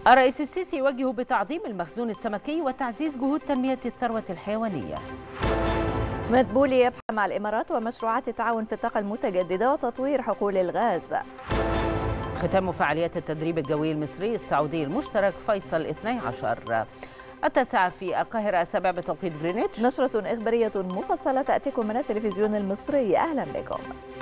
الرئيس السيسي يوجه بتعظيم المخزون السمكي وتعزيز جهود تنمية الثروة الحيوانية. مدبولي يبحث مع الإمارات ومشروعات التعاون في الطاقة المتجددة وتطوير حقول الغاز. ختام فعاليات التدريب الجوي المصري السعودي المشترك فيصل 12. 9 في القاهرة، 7 بتوقيت غرينتش. نشرة إخبارية مفصلة تأتيكم من التلفزيون المصري. أهلا بكم.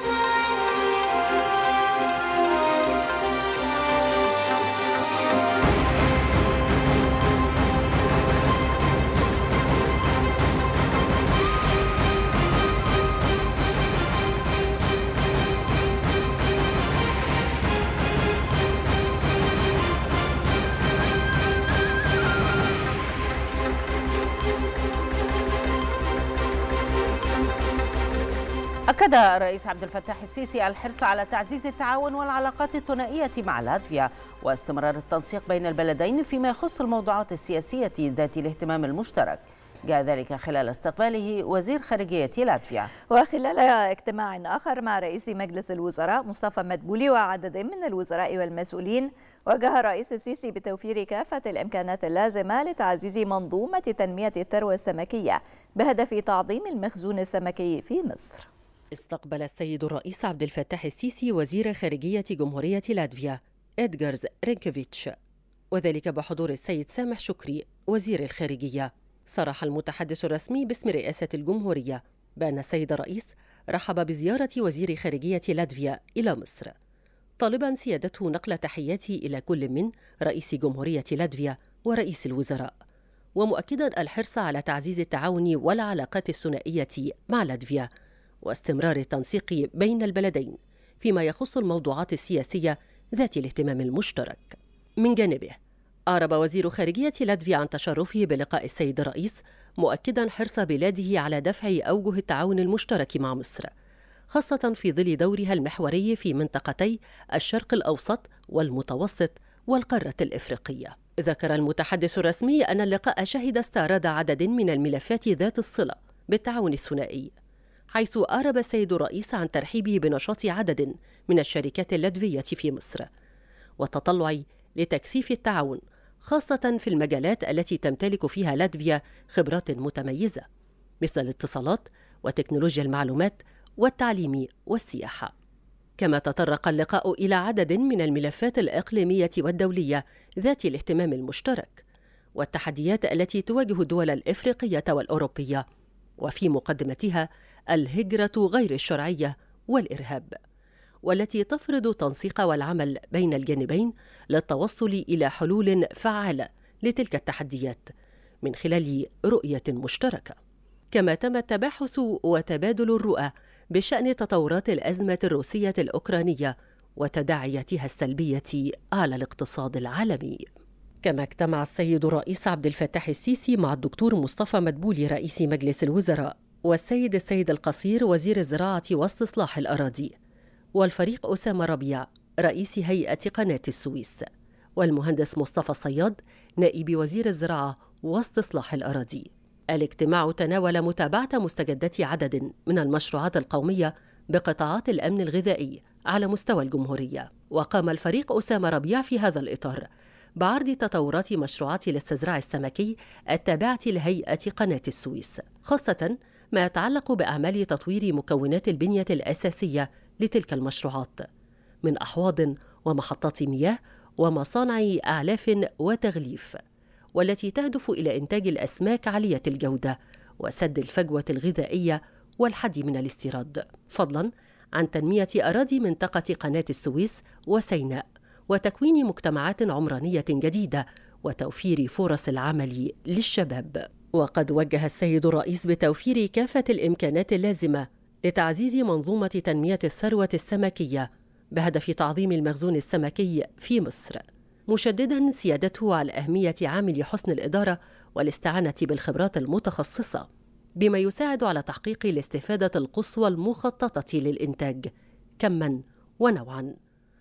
أكد الرئيس عبد الفتاح السيسي الحرص على تعزيز التعاون والعلاقات الثنائية مع لاتفيا واستمرار التنسيق بين البلدين فيما يخص الموضوعات السياسية ذات الاهتمام المشترك. جاء ذلك خلال استقباله وزير خارجية لاتفيا. وخلال اجتماع آخر مع رئيس مجلس الوزراء مصطفى مدبولي وعدد من الوزراء والمسؤولين، وجه الرئيس السيسي بتوفير كافة الإمكانات اللازمة لتعزيز منظومة تنمية الثروة السمكية بهدف تعظيم المخزون السمكي في مصر. استقبل السيد الرئيس عبد الفتاح السيسي وزير خارجية جمهورية لاتفيا إدغارز رينكيفيتش، وذلك بحضور السيد سامح شكري وزير الخارجية. صرح المتحدث الرسمي باسم رئاسة الجمهورية بأن السيد الرئيس رحب بزيارة وزير خارجية لاتفيا إلى مصر، طالبا سيادته نقل تحياته إلى كل من رئيس جمهورية لاتفيا ورئيس الوزراء، ومؤكدا الحرص على تعزيز التعاون والعلاقات الثنائية مع لاتفيا واستمرار التنسيق بين البلدين فيما يخص الموضوعات السياسية ذات الاهتمام المشترك. من جانبه أعرب وزير خارجية لاتفيا عن تشرفه بلقاء السيد الرئيس، مؤكدا حرص بلاده على دفع أوجه التعاون المشترك مع مصر، خاصة في ظل دورها المحوري في منطقتي الشرق الأوسط والمتوسط والقارة الإفريقية. ذكر المتحدث الرسمي أن اللقاء شهد استعراض عدد من الملفات ذات الصلة بالتعاون الثنائي، حيث أعرب السيد الرئيس عن ترحيبه بنشاط عدد من الشركات اللاتفية في مصر والتطلع لتكثيف التعاون، خاصة في المجالات التي تمتلك فيها لاتفيا خبرات متميزة مثل الاتصالات وتكنولوجيا المعلومات والتعليم والسياحة. كما تطرق اللقاء إلى عدد من الملفات الإقليمية والدولية ذات الاهتمام المشترك والتحديات التي تواجه الدول الإفريقية والأوروبية، وفي مقدمتها الهجرة غير الشرعية والإرهاب، والتي تفرض تنسيق والعمل بين الجانبين للتوصل إلى حلول فعالة لتلك التحديات من خلال رؤية مشتركة. كما تم التباحث وتبادل الرؤى بشأن تطورات الأزمة الروسية الأوكرانية وتداعياتها السلبية على الاقتصاد العالمي. كما اجتمع السيد الرئيس عبد الفتاح السيسي مع الدكتور مصطفى مدبولي رئيس مجلس الوزراء والسيد القصير وزير الزراعة واستصلاح الأراضي، والفريق أسامة ربيع رئيس هيئة قناة السويس، والمهندس مصطفى الصياد نائب وزير الزراعة واستصلاح الأراضي. الاجتماع تناول متابعة مستجدات عدد من المشروعات القومية بقطاعات الأمن الغذائي على مستوى الجمهورية. وقام الفريق أسامة ربيع في هذا الإطار بعرض تطورات مشروعات الاستزراع السمكي التابعة لهيئة قناة السويس، خاصة ما يتعلق بأعمال تطوير مكونات البنية الأساسية لتلك المشروعات من أحواض ومحطات مياه ومصانع أعلاف وتغليف، والتي تهدف إلى إنتاج الأسماك عالية الجودة وسد الفجوة الغذائية والحد من الاستيراد، فضلاً عن تنمية أراضي منطقة قناة السويس وسيناء وتكوين مجتمعات عمرانية جديدة وتوفير فرص العمل للشباب. وقد وجه السيد الرئيس بتوفير كافة الإمكانات اللازمة لتعزيز منظومة تنمية الثروة السمكية بهدف تعظيم المخزون السمكي في مصر، مشدداً سيادته على أهمية عامل حسن الإدارة والاستعانة بالخبرات المتخصصة بما يساعد على تحقيق الاستفادة القصوى المخططة للإنتاج كماً ونوعاً.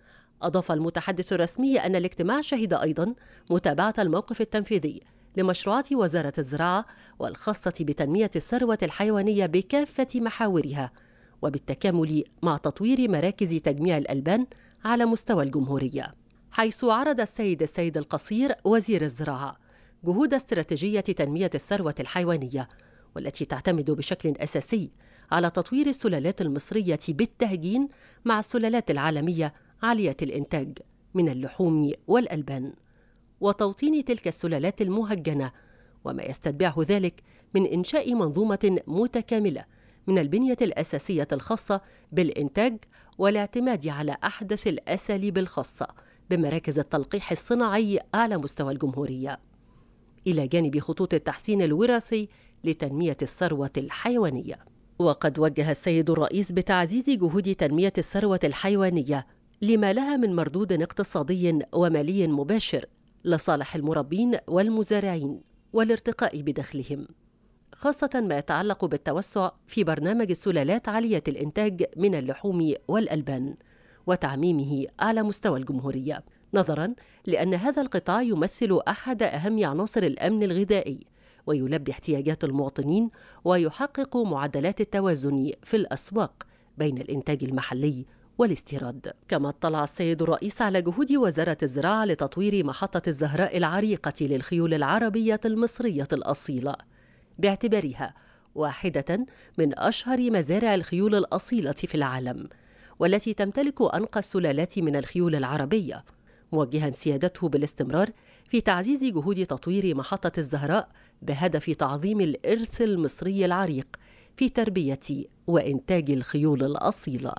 أضاف المتحدث الرسمي أن الاجتماع شهد أيضاً متابعة الموقف التنفيذي لمشروعات وزارة الزراعة والخاصة بتنمية الثروة الحيوانية بكافة محاورها، وبالتكامل مع تطوير مراكز تجميع الألبان على مستوى الجمهورية. حيث عرض السيد القصير وزير الزراعة جهود استراتيجية تنمية الثروة الحيوانية، والتي تعتمد بشكل أساسي على تطوير السلالات المصرية بالتهجين مع السلالات العالمية عالية الإنتاج من اللحوم والألبان، وتوطين تلك السلالات المهجنة، وما يستتبعه ذلك من إنشاء منظومة متكاملة من البنية الأساسية الخاصة بالإنتاج والاعتماد على أحدث الأساليب الخاصة بمراكز التلقيح الصناعي على مستوى الجمهورية، إلى جانب خطوط التحسين الوراثي لتنمية الثروة الحيوانية. وقد وجه السيد الرئيس بتعزيز جهود تنمية الثروة الحيوانية لما لها من مردود اقتصادي ومالي مباشر لصالح المربين والمزارعين والارتقاء بدخلهم، خاصة ما يتعلق بالتوسع في برنامج السلالات عالية الإنتاج من اللحوم والألبان وتعميمه على مستوى الجمهورية، نظراً لأن هذا القطاع يمثل أحد أهم عناصر الأمن الغذائي ويلبي احتياجات المواطنين ويحقق معدلات التوازن في الأسواق بين الإنتاج المحلي والاستيراد. كما اطلع السيد الرئيس على جهود وزارة الزراعة لتطوير محطة الزهراء العريقة للخيول العربية المصرية الأصيلة، باعتبارها واحدة من أشهر مزارع الخيول الأصيلة في العالم، والتي تمتلك أنقى السلالات من الخيول العربية، موجها سيادته بالاستمرار في تعزيز جهود تطوير محطة الزهراء بهدف تعظيم الإرث المصري العريق في تربية وإنتاج الخيول الأصيلة.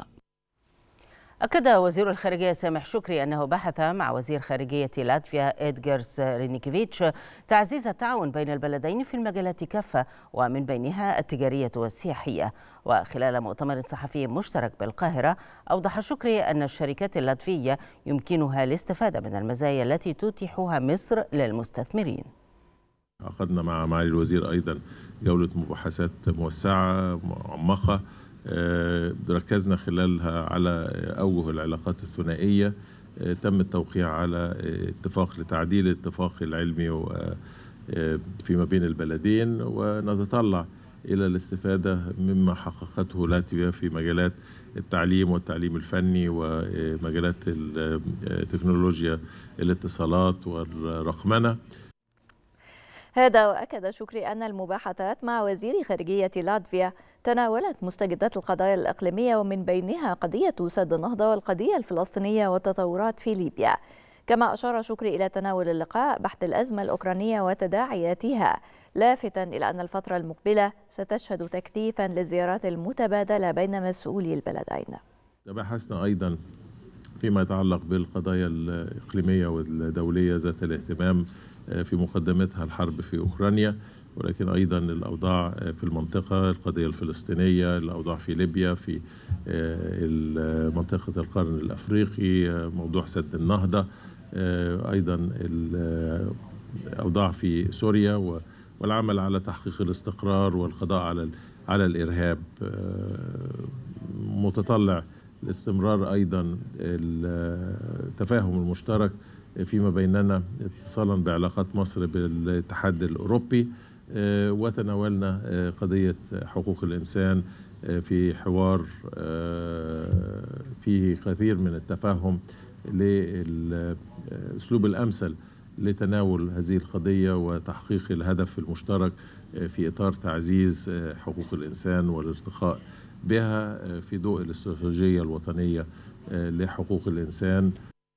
أكد وزير الخارجية سامح شكري أنه بحث مع وزير خارجية لاتفيا إدغارز رينيكيفيتش تعزيز التعاون بين البلدين في المجالات كافة، ومن بينها التجارية والسياحية. وخلال مؤتمر صحفي مشترك بالقاهرة، أوضح شكري أن الشركات اللاتفية يمكنها الاستفادة من المزايا التي تتيحها مصر للمستثمرين. عقدنا مع معالي الوزير أيضا جولة مباحثات موسعة معمقة، ركزنا خلالها على أوجه العلاقات الثنائية. تم التوقيع على اتفاق لتعديل الاتفاق العلمي فيما بين البلدين، ونتطلع إلى الاستفادة مما حققته لاتفيا في مجالات التعليم والتعليم الفني ومجالات التكنولوجيا الاتصالات والرقمنة. هذا وأكد شكري أن المباحثات مع وزير خارجية لاتفيا تناولت مستجدات القضايا الإقليمية، ومن بينها قضية سد النهضة والقضية الفلسطينية والتطورات في ليبيا. كما أشار شكري إلى تناول اللقاء بحث الأزمة الأوكرانية وتداعياتها، لافتاً إلى أن الفترة المقبلة ستشهد تكثيفاً للزيارات المتبادلة بين مسؤولي البلدين. تبحثنا أيضاً فيما يتعلق بالقضايا الإقليمية والدولية ذات الاهتمام، في مقدمتها الحرب في أوكرانيا، ولكن أيضا الأوضاع في المنطقة، القضية الفلسطينية، الأوضاع في ليبيا، في منطقة القرن الأفريقي، موضوع سد النهضة، أيضا الأوضاع في سوريا، والعمل على تحقيق الاستقرار والقضاء على الإرهاب. متطلع الاستمرار أيضا التفاهم المشترك فيما بيننا اتصالا بعلاقات مصر بالاتحاد الأوروبي، وتناولنا قضية حقوق الإنسان في حوار فيه كثير من التفاهم للأسلوب الأمثل لتناول هذه القضية وتحقيق الهدف المشترك في إطار تعزيز حقوق الإنسان والارتقاء بها في ضوء الاستراتيجية الوطنية لحقوق الإنسان.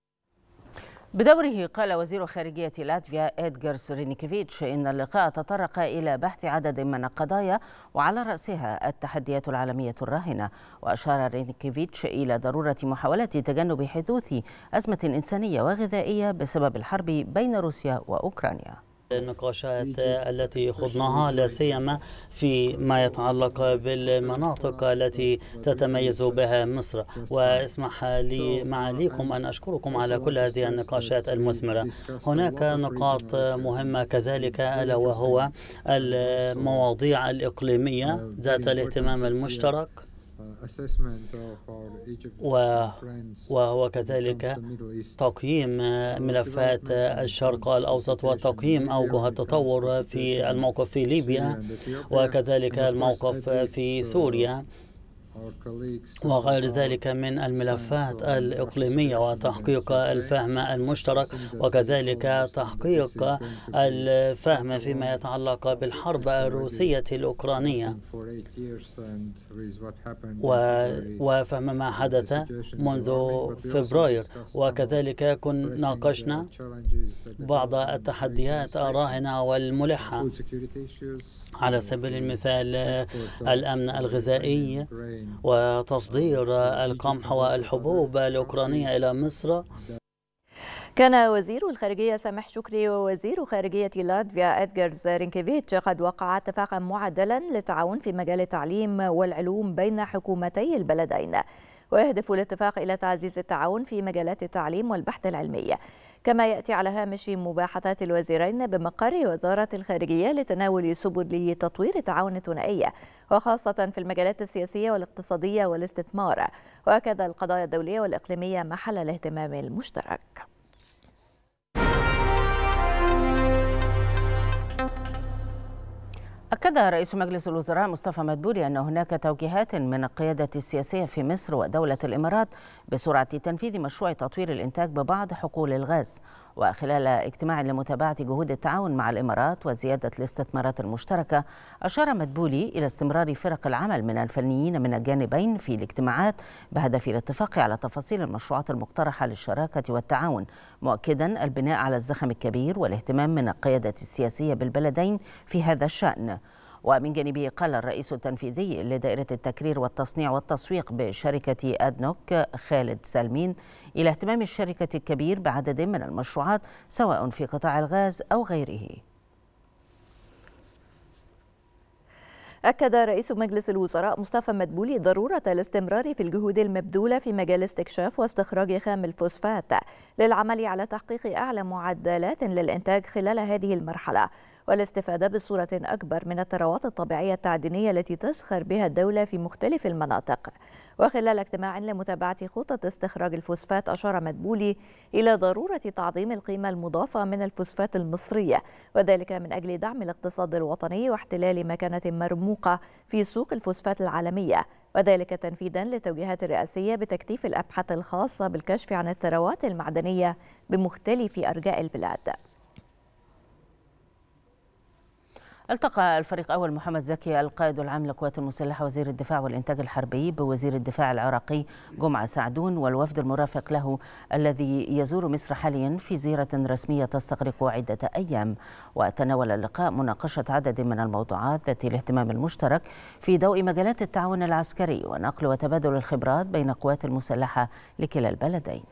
بدوره قال وزير خارجية لاتفيا إدغارز رينيكيفيتش إن اللقاء تطرق إلى بحث عدد من القضايا وعلى رأسها التحديات العالمية الراهنة. وأشار رينيكيفيتش إلى ضرورة محاولة تجنب حدوث أزمة إنسانية وغذائية بسبب الحرب بين روسيا وأوكرانيا. النقاشات التي خضناها لا سيما فيما يتعلق بالمناطق التي تتميز بها مصر، واسمح لي معاليكم أن أشكركم على كل هذه النقاشات المثمرة. هناك نقاط مهمة كذلك، ألا وهو المواضيع الإقليمية ذات الاهتمام المشترك، وهو كذلك تقييم ملفات الشرق الأوسط وتقييم أوجه التطور في الموقف في ليبيا، وكذلك الموقف في سوريا. وغير ذلك من الملفات الإقليمية وتحقيق الفهم المشترك، وكذلك تحقيق الفهم فيما يتعلق بالحرب الروسية الأوكرانية وفهم ما حدث منذ فبراير. وكذلك ناقشنا بعض التحديات الراهنة والملحة، على سبيل المثال الأمن الغذائي وتصدير القمح والحبوب الأوكرانية إلى مصر. كان وزير الخارجية سامح شكري ووزير خارجية لاتفيا إدغارز رينكيفيتش قد وقعا اتفاقا معدلا للتعاون في مجال التعليم والعلوم بين حكومتي البلدين، ويهدف الاتفاق إلى تعزيز التعاون في مجالات التعليم والبحث العلمي، كما يأتي على هامش مباحثات الوزيرين بمقر وزارة الخارجية لتناول سبل تطوير التعاون الثنائي، وخاصة في المجالات السياسية والاقتصادية والاستثمار، وكذا القضايا الدولية والإقليمية محل الاهتمام المشترك. أكد رئيس مجلس الوزراء مصطفى مدبولي أن هناك توجيهات من القيادة السياسية في مصر ودولة الإمارات بسرعة تنفيذ مشروع تطوير الإنتاج ببعض حقول الغاز. وخلال اجتماع لمتابعة جهود التعاون مع الإمارات وزيادة الاستثمارات المشتركة، أشار مدبولي إلى استمرار فرق العمل من الفنيين من الجانبين في الاجتماعات بهدف الاتفاق على تفاصيل المشروعات المقترحة للشراكة والتعاون، مؤكدا البناء على الزخم الكبير والاهتمام من القيادة السياسية بالبلدين في هذا الشأن. ومن جانبه قال الرئيس التنفيذي لدائرة التكرير والتصنيع والتسويق بشركة أدنوك خالد سالمين إلى اهتمام الشركة الكبير بعدد من المشروعات سواء في قطاع الغاز أو غيره. أكد رئيس مجلس الوزراء مصطفى مدبولي ضرورة الاستمرار في الجهود المبذولة في مجال استكشاف واستخراج خام الفوسفات للعمل على تحقيق أعلى معدلات للإنتاج خلال هذه المرحلة، والاستفادة بصورة أكبر من الثروات الطبيعية التعدينية التي تزخر بها الدولة في مختلف المناطق. وخلال اجتماع لمتابعة خطة استخراج الفوسفات، أشار مدبولي إلى ضرورة تعظيم القيمة المضافة من الفوسفات المصرية، وذلك من أجل دعم الاقتصاد الوطني واحتلال مكانة مرموقة في سوق الفوسفات العالمية، وذلك تنفيذا للتوجيهات الرئاسية بتكثيف الأبحاث الخاصة بالكشف عن الثروات المعدنية بمختلف أرجاء البلاد. التقى الفريق أول محمد زكي القائد العام للقوات المسلحة وزير الدفاع والإنتاج الحربي بوزير الدفاع العراقي جمعة سعدون والوفد المرافق له الذي يزور مصر حاليا في زيارة رسمية تستغرق عدة أيام. وتناول اللقاء مناقشة عدد من الموضوعات ذات الاهتمام المشترك في ضوء مجالات التعاون العسكري ونقل وتبادل الخبرات بين القوات المسلحة لكلا البلدين.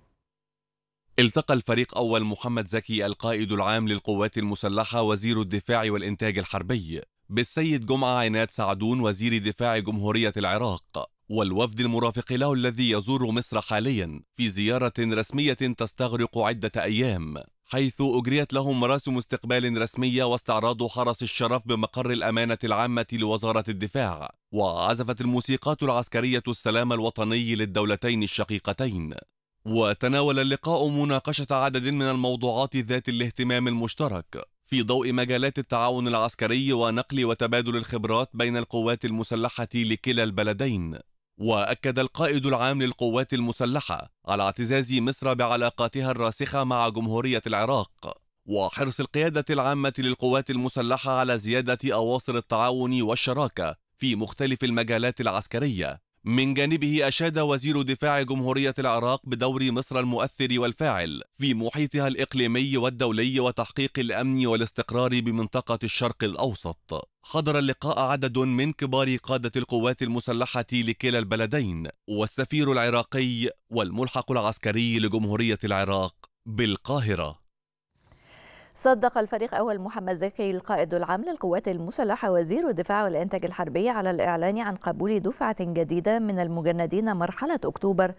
التقى الفريق أول محمد زكي القائد العام للقوات المسلحة وزير الدفاع والإنتاج الحربي بالسيد جمعة عناد سعدون وزير دفاع جمهورية العراق والوفد المرافق له الذي يزور مصر حاليا في زيارة رسمية تستغرق عدة أيام، حيث أجريت لهم مراسم استقبال رسمية واستعراض حرس الشرف بمقر الأمانة العامة لوزارة الدفاع، وعزفت الموسيقات العسكرية السلام الوطني للدولتين الشقيقتين. وتناول اللقاء مناقشة عدد من الموضوعات ذات الاهتمام المشترك في ضوء مجالات التعاون العسكري ونقل وتبادل الخبرات بين القوات المسلحة لكلا البلدين. وأكد القائد العام للقوات المسلحة على اعتزاز مصر بعلاقاتها الراسخة مع جمهورية العراق وحرص القيادة العامة للقوات المسلحة على زيادة أواصر التعاون والشراكة في مختلف المجالات العسكرية. من جانبه أشاد وزير دفاع جمهورية العراق بدور مصر المؤثر والفاعل في محيطها الإقليمي والدولي وتحقيق الأمن والاستقرار بمنطقة الشرق الأوسط. حضر اللقاء عدد من كبار قادة القوات المسلحة لكلا البلدين والسفير العراقي والملحق العسكري لجمهورية العراق بالقاهرة. صدق الفريق أول محمد زكي القائد العام للقوات المسلحة وزير الدفاع والإنتاج الحربي على الإعلان عن قبول دفعة جديدة من المجندين مرحلة أكتوبر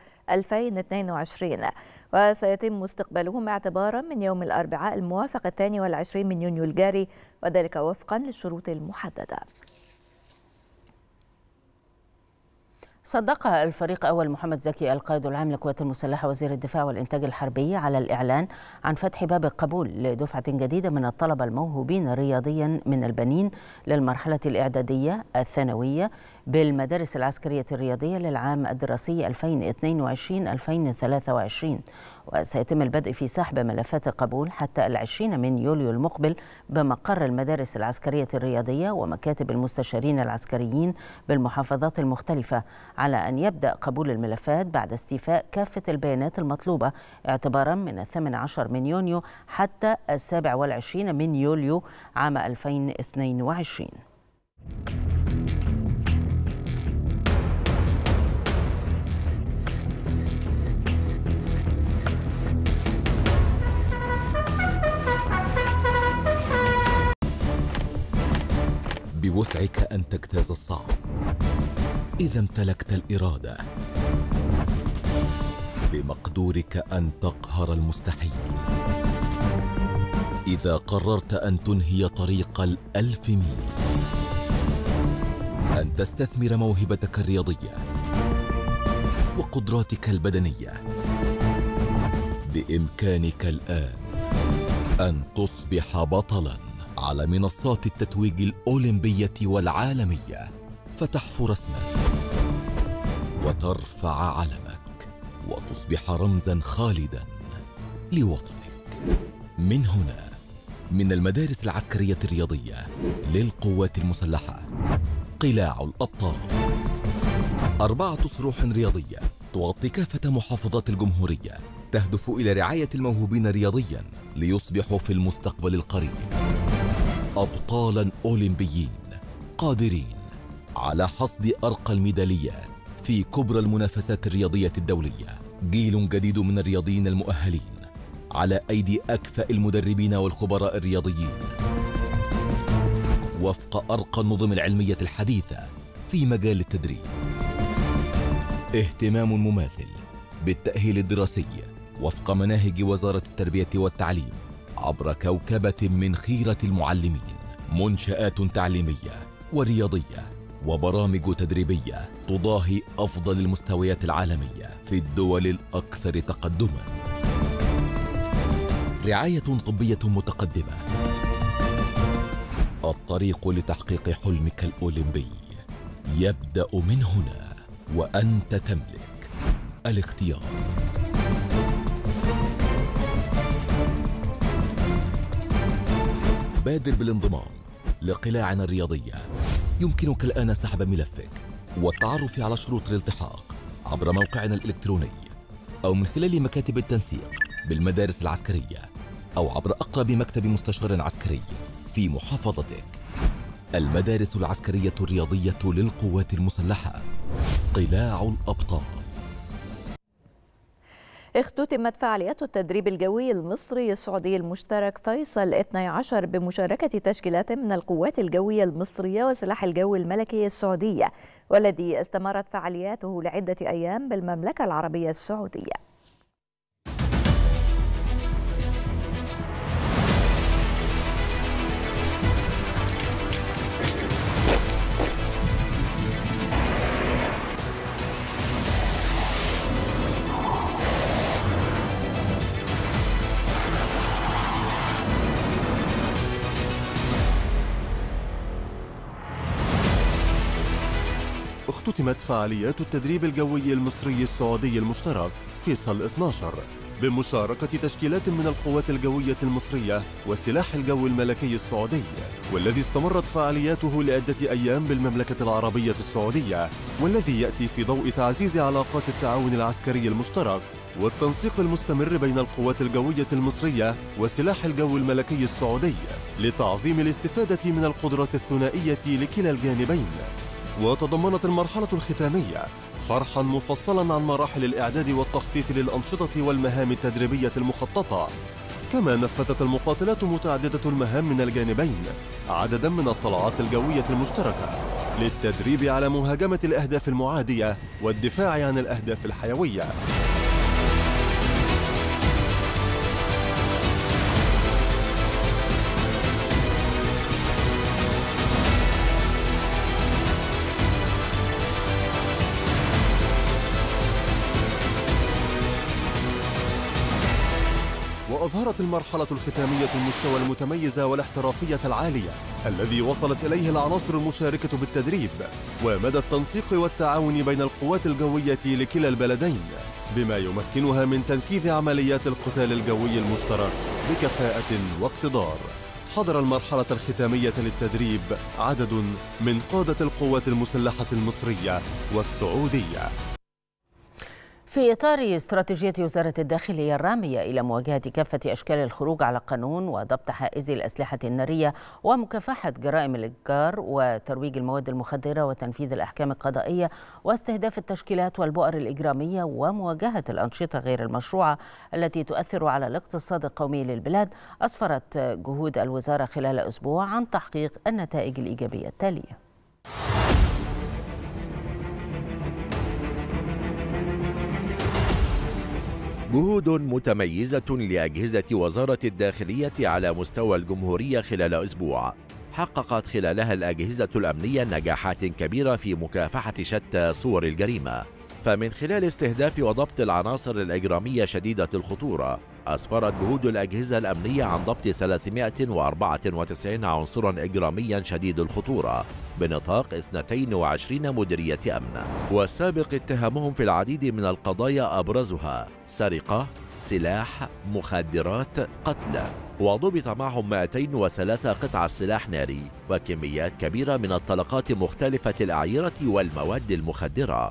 2022، وسيتم استقبالهم اعتبارا من يوم الأربعاء الموافق 22 من يونيو الجاري، وذلك وفقا للشروط المحددة. صدق الفريق أول محمد زكي القائد العام للقوات المسلحة وزير الدفاع والإنتاج الحربي على الإعلان عن فتح باب القبول لدفعة جديدة من الطلبة الموهوبين رياضيا من البنين للمرحلة الإعدادية الثانوية بالمدارس العسكرية الرياضية للعام الدراسي 2022-2023، وسيتم البدء في سحب ملفات القبول حتى 20 من يوليو المقبل بمقر المدارس العسكرية الرياضية ومكاتب المستشارين العسكريين بالمحافظات المختلفة، على أن يبدأ قبول الملفات بعد استيفاء كافة البيانات المطلوبة اعتبارا من 18 من يونيو حتى 27 من يوليو عام 2022. بوسعك أن تجتاز الصعب إذا امتلكت الإرادة، بمقدورك أن تقهر المستحيل إذا قررت أن تنهي طريق 1000 ميل، أن تستثمر موهبتك الرياضية وقدراتك البدنية. بإمكانك الآن أن تصبح بطلاً على منصات التتويج الأولمبية والعالمية، فتحفر اسمك وترفع علمك وتصبح رمزاً خالداً لوطنك. من هنا، من المدارس العسكرية الرياضية للقوات المسلحة، قلاع الأبطال، 4 صروح رياضية تغطي كافة محافظات الجمهورية، تهدف إلى رعاية الموهوبين رياضياً ليصبحوا في المستقبل القريب أبطالاً أولمبيين قادرين على حصد أرقى الميداليات في كبرى المنافسات الرياضية الدولية. جيل جديد من الرياضيين المؤهلين على أيدي أكفأ المدربين والخبراء الرياضيين، وفق أرقى النظم العلمية الحديثة في مجال التدريب. اهتمام مماثل بالتأهيل الدراسي وفق مناهج وزارة التربية والتعليم عبر كوكبة من خيرة المعلمين، منشآت تعليمية ورياضية وبرامج تدريبية تضاهي أفضل المستويات العالمية في الدول الأكثر تقدماً. رعاية طبية متقدمة. الطريق لتحقيق حلمك الأولمبي يبدأ من هنا، وأنت تملك الاختيار. بادر بالانضمام لقلاعنا الرياضية. يمكنك الآن سحب ملفك والتعرف على شروط الالتحاق عبر موقعنا الإلكتروني، أو من خلال مكاتب التنسيق بالمدارس العسكرية، أو عبر أقرب مكتب مستشار عسكري في محافظتك. المدارس العسكرية الرياضية للقوات المسلحة، قلاع الأبطال. اختتمت فعاليات التدريب الجوي المصري السعودي المشترك فيصل 12 بمشاركة تشكيلات من القوات الجوية المصرية وسلاح الجو الملكي السعودية، والذي استمرت فعالياته لعدة أيام بالمملكة العربية السعودية. اختتمت فعاليات التدريب الجوي المصري السعودي المشترك فيصل 12 بمشاركة تشكيلات من القوات الجوية المصرية وسلاح الجو الملكي السعودي، والذي استمرت فعالياته لعدة أيام بالمملكة العربية السعودية، والذي يأتي في ضوء تعزيز علاقات التعاون العسكري المشترك والتنسيق المستمر بين القوات الجوية المصرية وسلاح الجو الملكي السعودي لتعظيم الاستفادة من القدرات الثنائية لكلا الجانبين. وتضمنت المرحلة الختامية شرحاً مفصلاً عن مراحل الإعداد والتخطيط للأنشطة والمهام التدريبية المخططة. كما نفذت المقاتلات متعددة المهام من الجانبين عدداً من الطلعات الجوية المشتركة للتدريب على مهاجمة الأهداف المعادية والدفاع عن الأهداف الحيوية. أظهرت المرحلة الختامية المستوى المتميز والاحترافية العالية الذي وصلت إليه العناصر المشاركة بالتدريب، ومدى التنسيق والتعاون بين القوات الجوية لكلا البلدين، بما يمكنها من تنفيذ عمليات القتال الجوي المشترك بكفاءة واقتدار. حضر المرحلة الختامية للتدريب عدد من قادة القوات المسلحة المصرية والسعودية. في إطار استراتيجية وزارة الداخلية الرامية إلى مواجهة كافة أشكال الخروج على القانون وضبط حائز الأسلحة النارية ومكافحة جرائم الإتجار وترويج المواد المخدرة وتنفيذ الأحكام القضائية واستهداف التشكيلات والبؤر الإجرامية ومواجهة الأنشطة غير المشروعة التي تؤثر على الاقتصاد القومي للبلاد، أسفرت جهود الوزارة خلال أسبوع عن تحقيق النتائج الإيجابية التالية. جهود متميزة لأجهزة وزارة الداخلية على مستوى الجمهورية خلال أسبوع حققت خلالها الأجهزة الأمنية نجاحات كبيرة في مكافحة شتى صور الجريمة. فمن خلال استهداف وضبط العناصر الإجرامية شديدة الخطورة، أسفرت جهود الأجهزة الأمنية عن ضبط 394 عنصرا إجراميا شديد الخطورة بنطاق 22 مديرية أمن، والسابق اتهامهم في العديد من القضايا أبرزها سرقة، سلاح، مخدرات، قتل. وضبط معهم 203 قطع سلاح ناري وكميات كبيرة من الطلقات مختلفة الأعيرة والمواد المخدرة.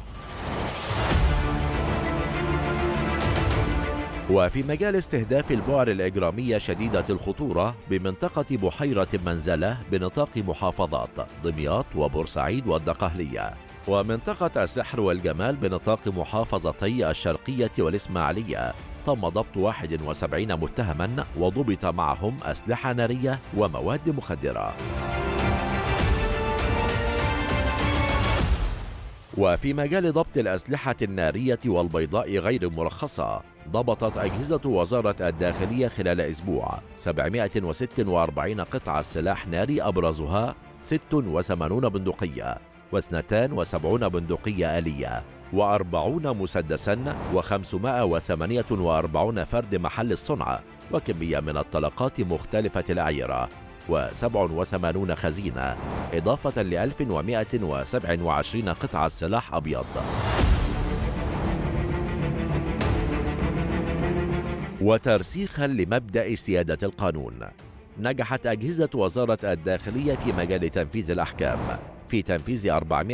وفي مجال استهداف البؤر الإجرامية شديدة الخطورة بمنطقة بحيرة منزلة بنطاق محافظات دمياط وبورسعيد والدقهلية، ومنطقة السحر والجمال بنطاق محافظتي الشرقية والإسماعيلية، تم ضبط 71 متهما وضبط معهم أسلحة نارية ومواد مخدرة. وفي مجال ضبط الأسلحة النارية والبيضاء غير المرخصة، ضبطت أجهزة وزارة الداخلية خلال أسبوع 746 قطعة سلاح ناري أبرزها 86 بندقية و72 بندقية آلية و40 مسدسا و548 فرد محل الصنع وكمية من الطلقات مختلفة الأعيرة و87 خزينة، إضافة ل 1127 قطعة سلاح أبيض. وترسيخا لمبدأ سيادة القانون، نجحت أجهزة وزارة الداخلية في مجال تنفيذ الأحكام في تنفيذ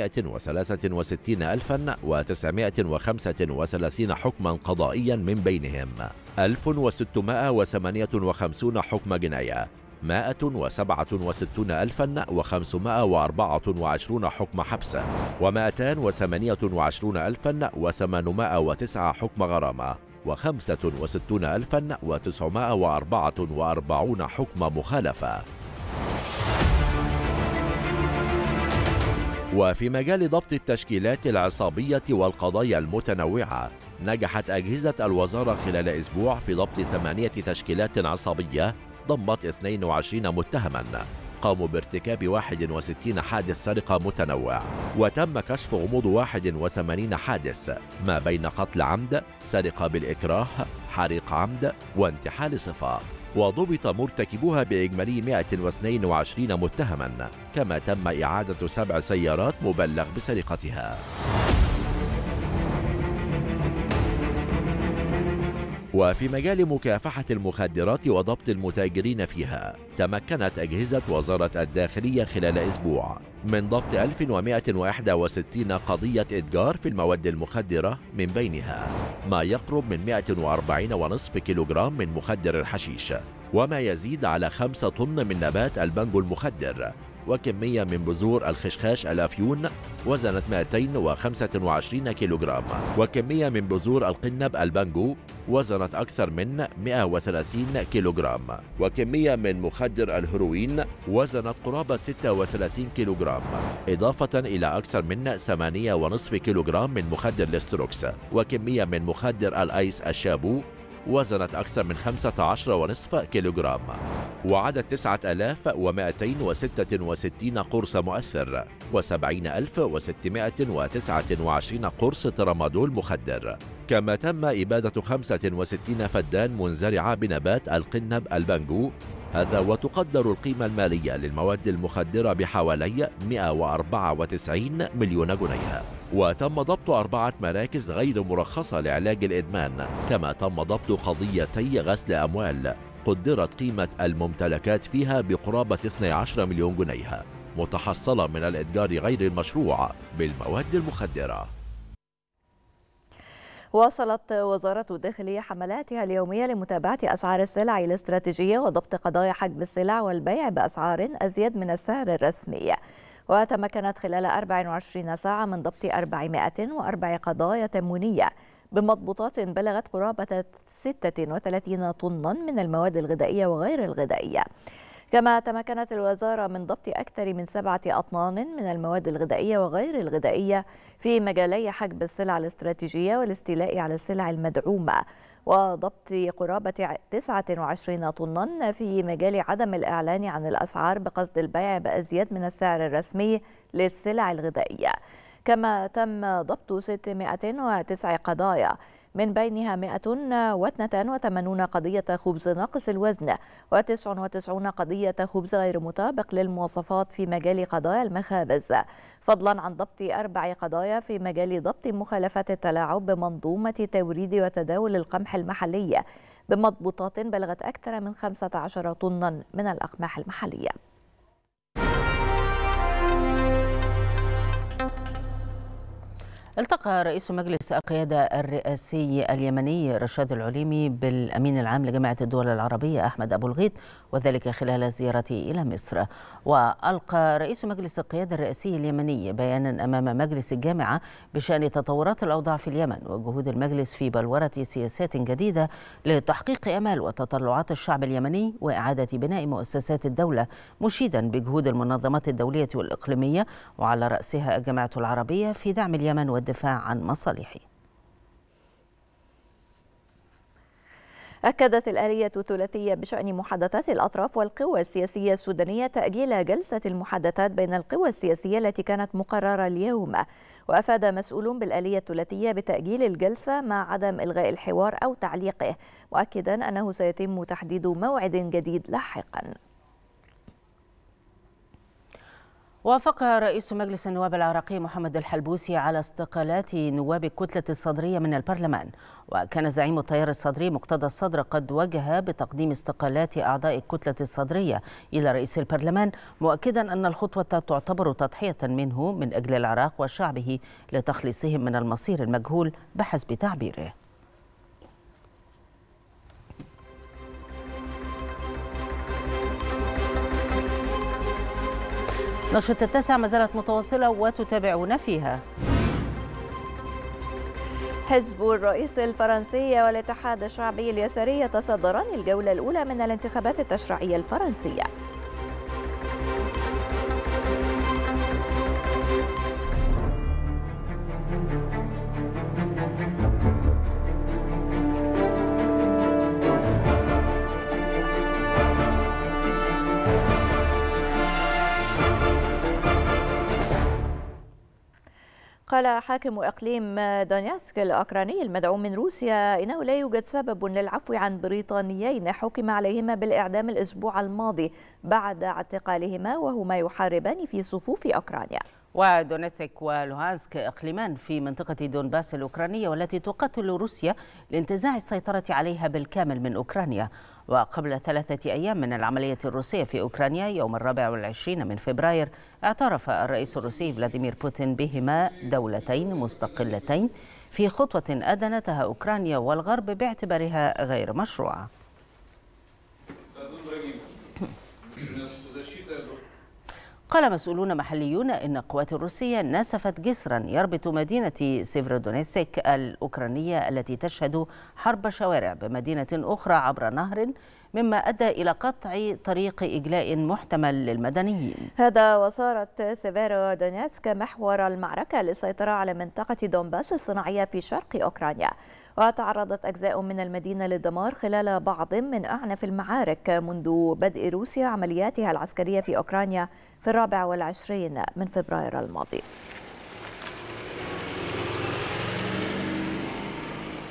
463,935 حكما قضائيا، من بينهم 1658 حكم جناية، 167,524 حكم حبس، و228,809 حكم غرامة، و65,944 حكم مخالفة. وفي مجال ضبط التشكيلات العصابية والقضايا المتنوعة، نجحت أجهزة الوزارة خلال أسبوع في ضبط 8 تشكيلات عصابية ضمت 22 متهما قاموا بارتكاب 61 حادث سرقة متنوع، وتم كشف غموض 81 حادث ما بين قتل عمد، سرقة بالإكراه، حريق عمد، وانتحال صفة، وضبط مرتكبوها بإجمالي 122 متهما، كما تم إعادة 7 سيارات مبلغ بسرقتها. وفي مجال مكافحة المخدرات وضبط المتاجرين فيها، تمكنت أجهزة وزارة الداخلية خلال أسبوع من ضبط 1161 قضية إتجار في المواد المخدرة، من بينها ما يقرب من 140.5 كيلوغرام من مخدر الحشيش، وما يزيد على 5 طن من نبات البانجو المخدر، وكمية من بذور الخشخاش الأفيون وزنت 225 كيلوغرام، وكمية من بذور القنب البانجو وزنت أكثر من 130 كيلوغرام، وكمية من مخدر الهيروين وزنت قرابة 36 كيلوغرام، إضافة إلى أكثر من 8.5 كيلوغرام من مخدر الاستروكس، وكمية من مخدر الأيس الشابو وزنت أكثر من 15.5 كيلوغرام، وعدد 9266 قرص مؤثر و70,629 قرص ترامادول مخدر، كما تم إبادة 65 فدان منزرعة بنبات القنب البانجو هذا، وتقدر القيمة المالية للمواد المخدرة بحوالي 194 مليون جنيه. وتم ضبط 4 مراكز غير مرخصة لعلاج الإدمان، كما تم ضبط قضيتي غسل أموال قدرت قيمة الممتلكات فيها بقرابة 12 مليون جنيه متحصلة من الإتجار غير المشروع بالمواد المخدرة. واصلت وزارة الداخلية حملاتها اليومية لمتابعة أسعار السلع الاستراتيجية وضبط قضايا حجب السلع والبيع بأسعار أزيد من السعر الرسمي. وتمكنت خلال 24 ساعة من ضبط 404 قضايا تموينية بمضبوطات بلغت قرابة 36 طنا من المواد الغذائية وغير الغذائية. كما تمكنت الوزارة من ضبط أكثر من 7 أطنان من المواد الغذائية وغير الغذائية في مجالي حجب السلع الاستراتيجية والاستيلاء على السلع المدعومة، وضبط قرابة 29 طنا في مجال عدم الإعلان عن الأسعار بقصد البيع بأزيد من السعر الرسمي للسلع الغذائية. كما تم ضبط 609 قضايا، من بينها 182 قضية خبز ناقص الوزن و99 قضية خبز غير مطابق للمواصفات في مجال قضايا المخابز، فضلا عن ضبط 4 قضايا في مجال ضبط مخالفات التلاعب بمنظومة توريد وتداول القمح المحلي بمضبوطات بلغت أكثر من 15 طنا من الأقماح المحلية. التقى رئيس مجلس القيادة الرئاسي اليمني رشاد العليمي بالأمين العام لجامعة الدول العربية أحمد أبو الغيط، وذلك خلال زيارته إلى مصر. وألقى رئيس مجلس القيادة الرئاسي اليمني بيانا أمام مجلس الجامعة بشأن تطورات الأوضاع في اليمن وجهود المجلس في بلورة سياسات جديدة لتحقيق أمال وتطلعات الشعب اليمني وإعادة بناء مؤسسات الدولة، مشيدا بجهود المنظمات الدولية والإقليمية وعلى رأسها الجامعة العربية في دعم اليمن والدفاع عن مصالحه. أكدت الآلية الثلاثية بشأن محادثات الأطراف والقوى السياسية السودانية تأجيل جلسة المحادثات بين القوى السياسية التي كانت مقررة اليوم. وأفاد مسؤول بالآلية الثلاثية بتأجيل الجلسة مع عدم إلغاء الحوار أو تعليقه، مؤكدا أنه سيتم تحديد موعد جديد لاحقا. وافق رئيس مجلس النواب العراقي محمد الحلبوسي على استقالات نواب الكتلة الصدرية من البرلمان، وكان زعيم التيار الصدري مقتدى الصدر قد وجه بتقديم استقالات أعضاء الكتلة الصدرية إلى رئيس البرلمان، مؤكدا أن الخطوة تعتبر تضحية منه من أجل العراق وشعبه لتخليصهم من المصير المجهول بحسب تعبيره. نشرة 9 ما زالت متواصلة وتتابعون فيها. حزب الرئيس الفرنسي والاتحاد الشعبي اليساري يتصدران الجولة الأولى من الانتخابات التشريعية الفرنسية. قال حاكم إقليم دونيتسك الأوكراني المدعوم من روسيا إنه لا يوجد سبب للعفو عن بريطانيين حكم عليهما بالإعدام الأسبوع الماضي بعد اعتقالهما وهما يحاربان في صفوف أوكرانيا. ودونيتسك ولوهانسك إقليمان في منطقة دونباس الأوكرانية والتي تقاتل روسيا لانتزاع السيطرة عليها بالكامل من أوكرانيا. وقبل 3 أيام من العملية الروسية في أوكرانيا يوم 24 من فبراير اعترف الرئيس الروسي فلاديمير بوتين بهما دولتين مستقلتين في خطوة أدنتها أوكرانيا والغرب باعتبارها غير مشروعة. قال مسؤولون محليون إن القوات الروسية نسفت جسرا يربط مدينة سيفرودونيتسك الأوكرانية التي تشهد حرب شوارع بمدينة أخرى عبر نهر، مما أدى إلى قطع طريق إجلاء محتمل للمدنيين. هذا وصارت سيفرودونيتسك محور المعركة للسيطرة على منطقة دونباس الصناعية في شرق أوكرانيا، وتعرضت أجزاء من المدينة للدمار خلال بعض من أعنف المعارك منذ بدء روسيا عملياتها العسكرية في أوكرانيا في 24 من فبراير الماضي.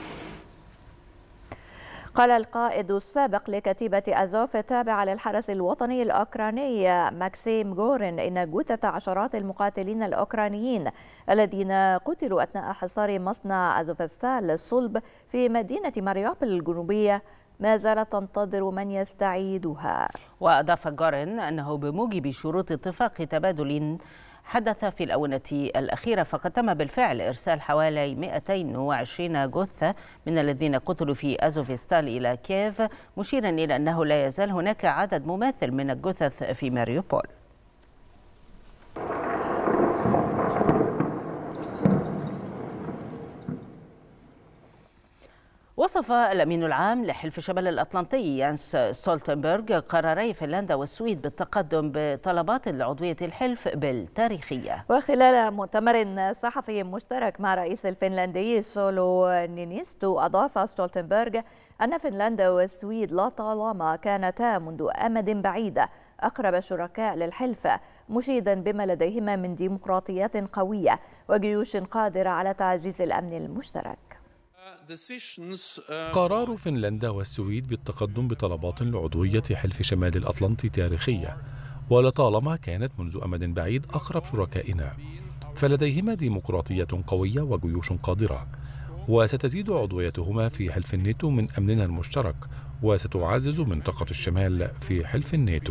قال القائد السابق لكتيبة أزوف التابعة للحرس الوطني الأوكراني ماكسيم غورين إن جثة عشرات المقاتلين الأوكرانيين الذين قتلوا أثناء حصار مصنع أزوفستال الصلب في مدينة ماريوبول الجنوبية ما زالت تنتظر من يستعيدها. وأضاف غورين أنه بموجب شروط اتفاق تبادل حدث في الآونة الأخيرة فقد تم بالفعل إرسال حوالي 220 جثة من الذين قتلوا في أزوفستال إلى كييف، مشيرا إلى أنه لا يزال هناك عدد مماثل من الجثث في ماريوبول. وصف الأمين العام لحلف شمال الأطلنطي يانس ستولتنبرغ قراري فنلندا والسويد بالتقدم بطلبات العضوية الحلف بالتاريخية. وخلال مؤتمر صحفي مشترك مع الرئيس الفنلندي سولو نينيستو أضاف ستولتنبرغ أن فنلندا والسويد لطالما كانتا منذ أمد بعيد أقرب شركاء للحلف، مشيدا بما لديهما من ديمقراطيات قوية وجيوش قادرة على تعزيز الأمن المشترك. قرار فنلندا والسويد بالتقدم بطلبات لعضوية حلف شمال الأطلنطي تاريخية، ولطالما كانت منذ أمد بعيد أقرب شركائنا، فلديهما ديمقراطية قوية وجيوش قادرة، وستزيد عضويتهما في حلف الناتو من أمننا المشترك، وستعزز منطقة الشمال في حلف الناتو.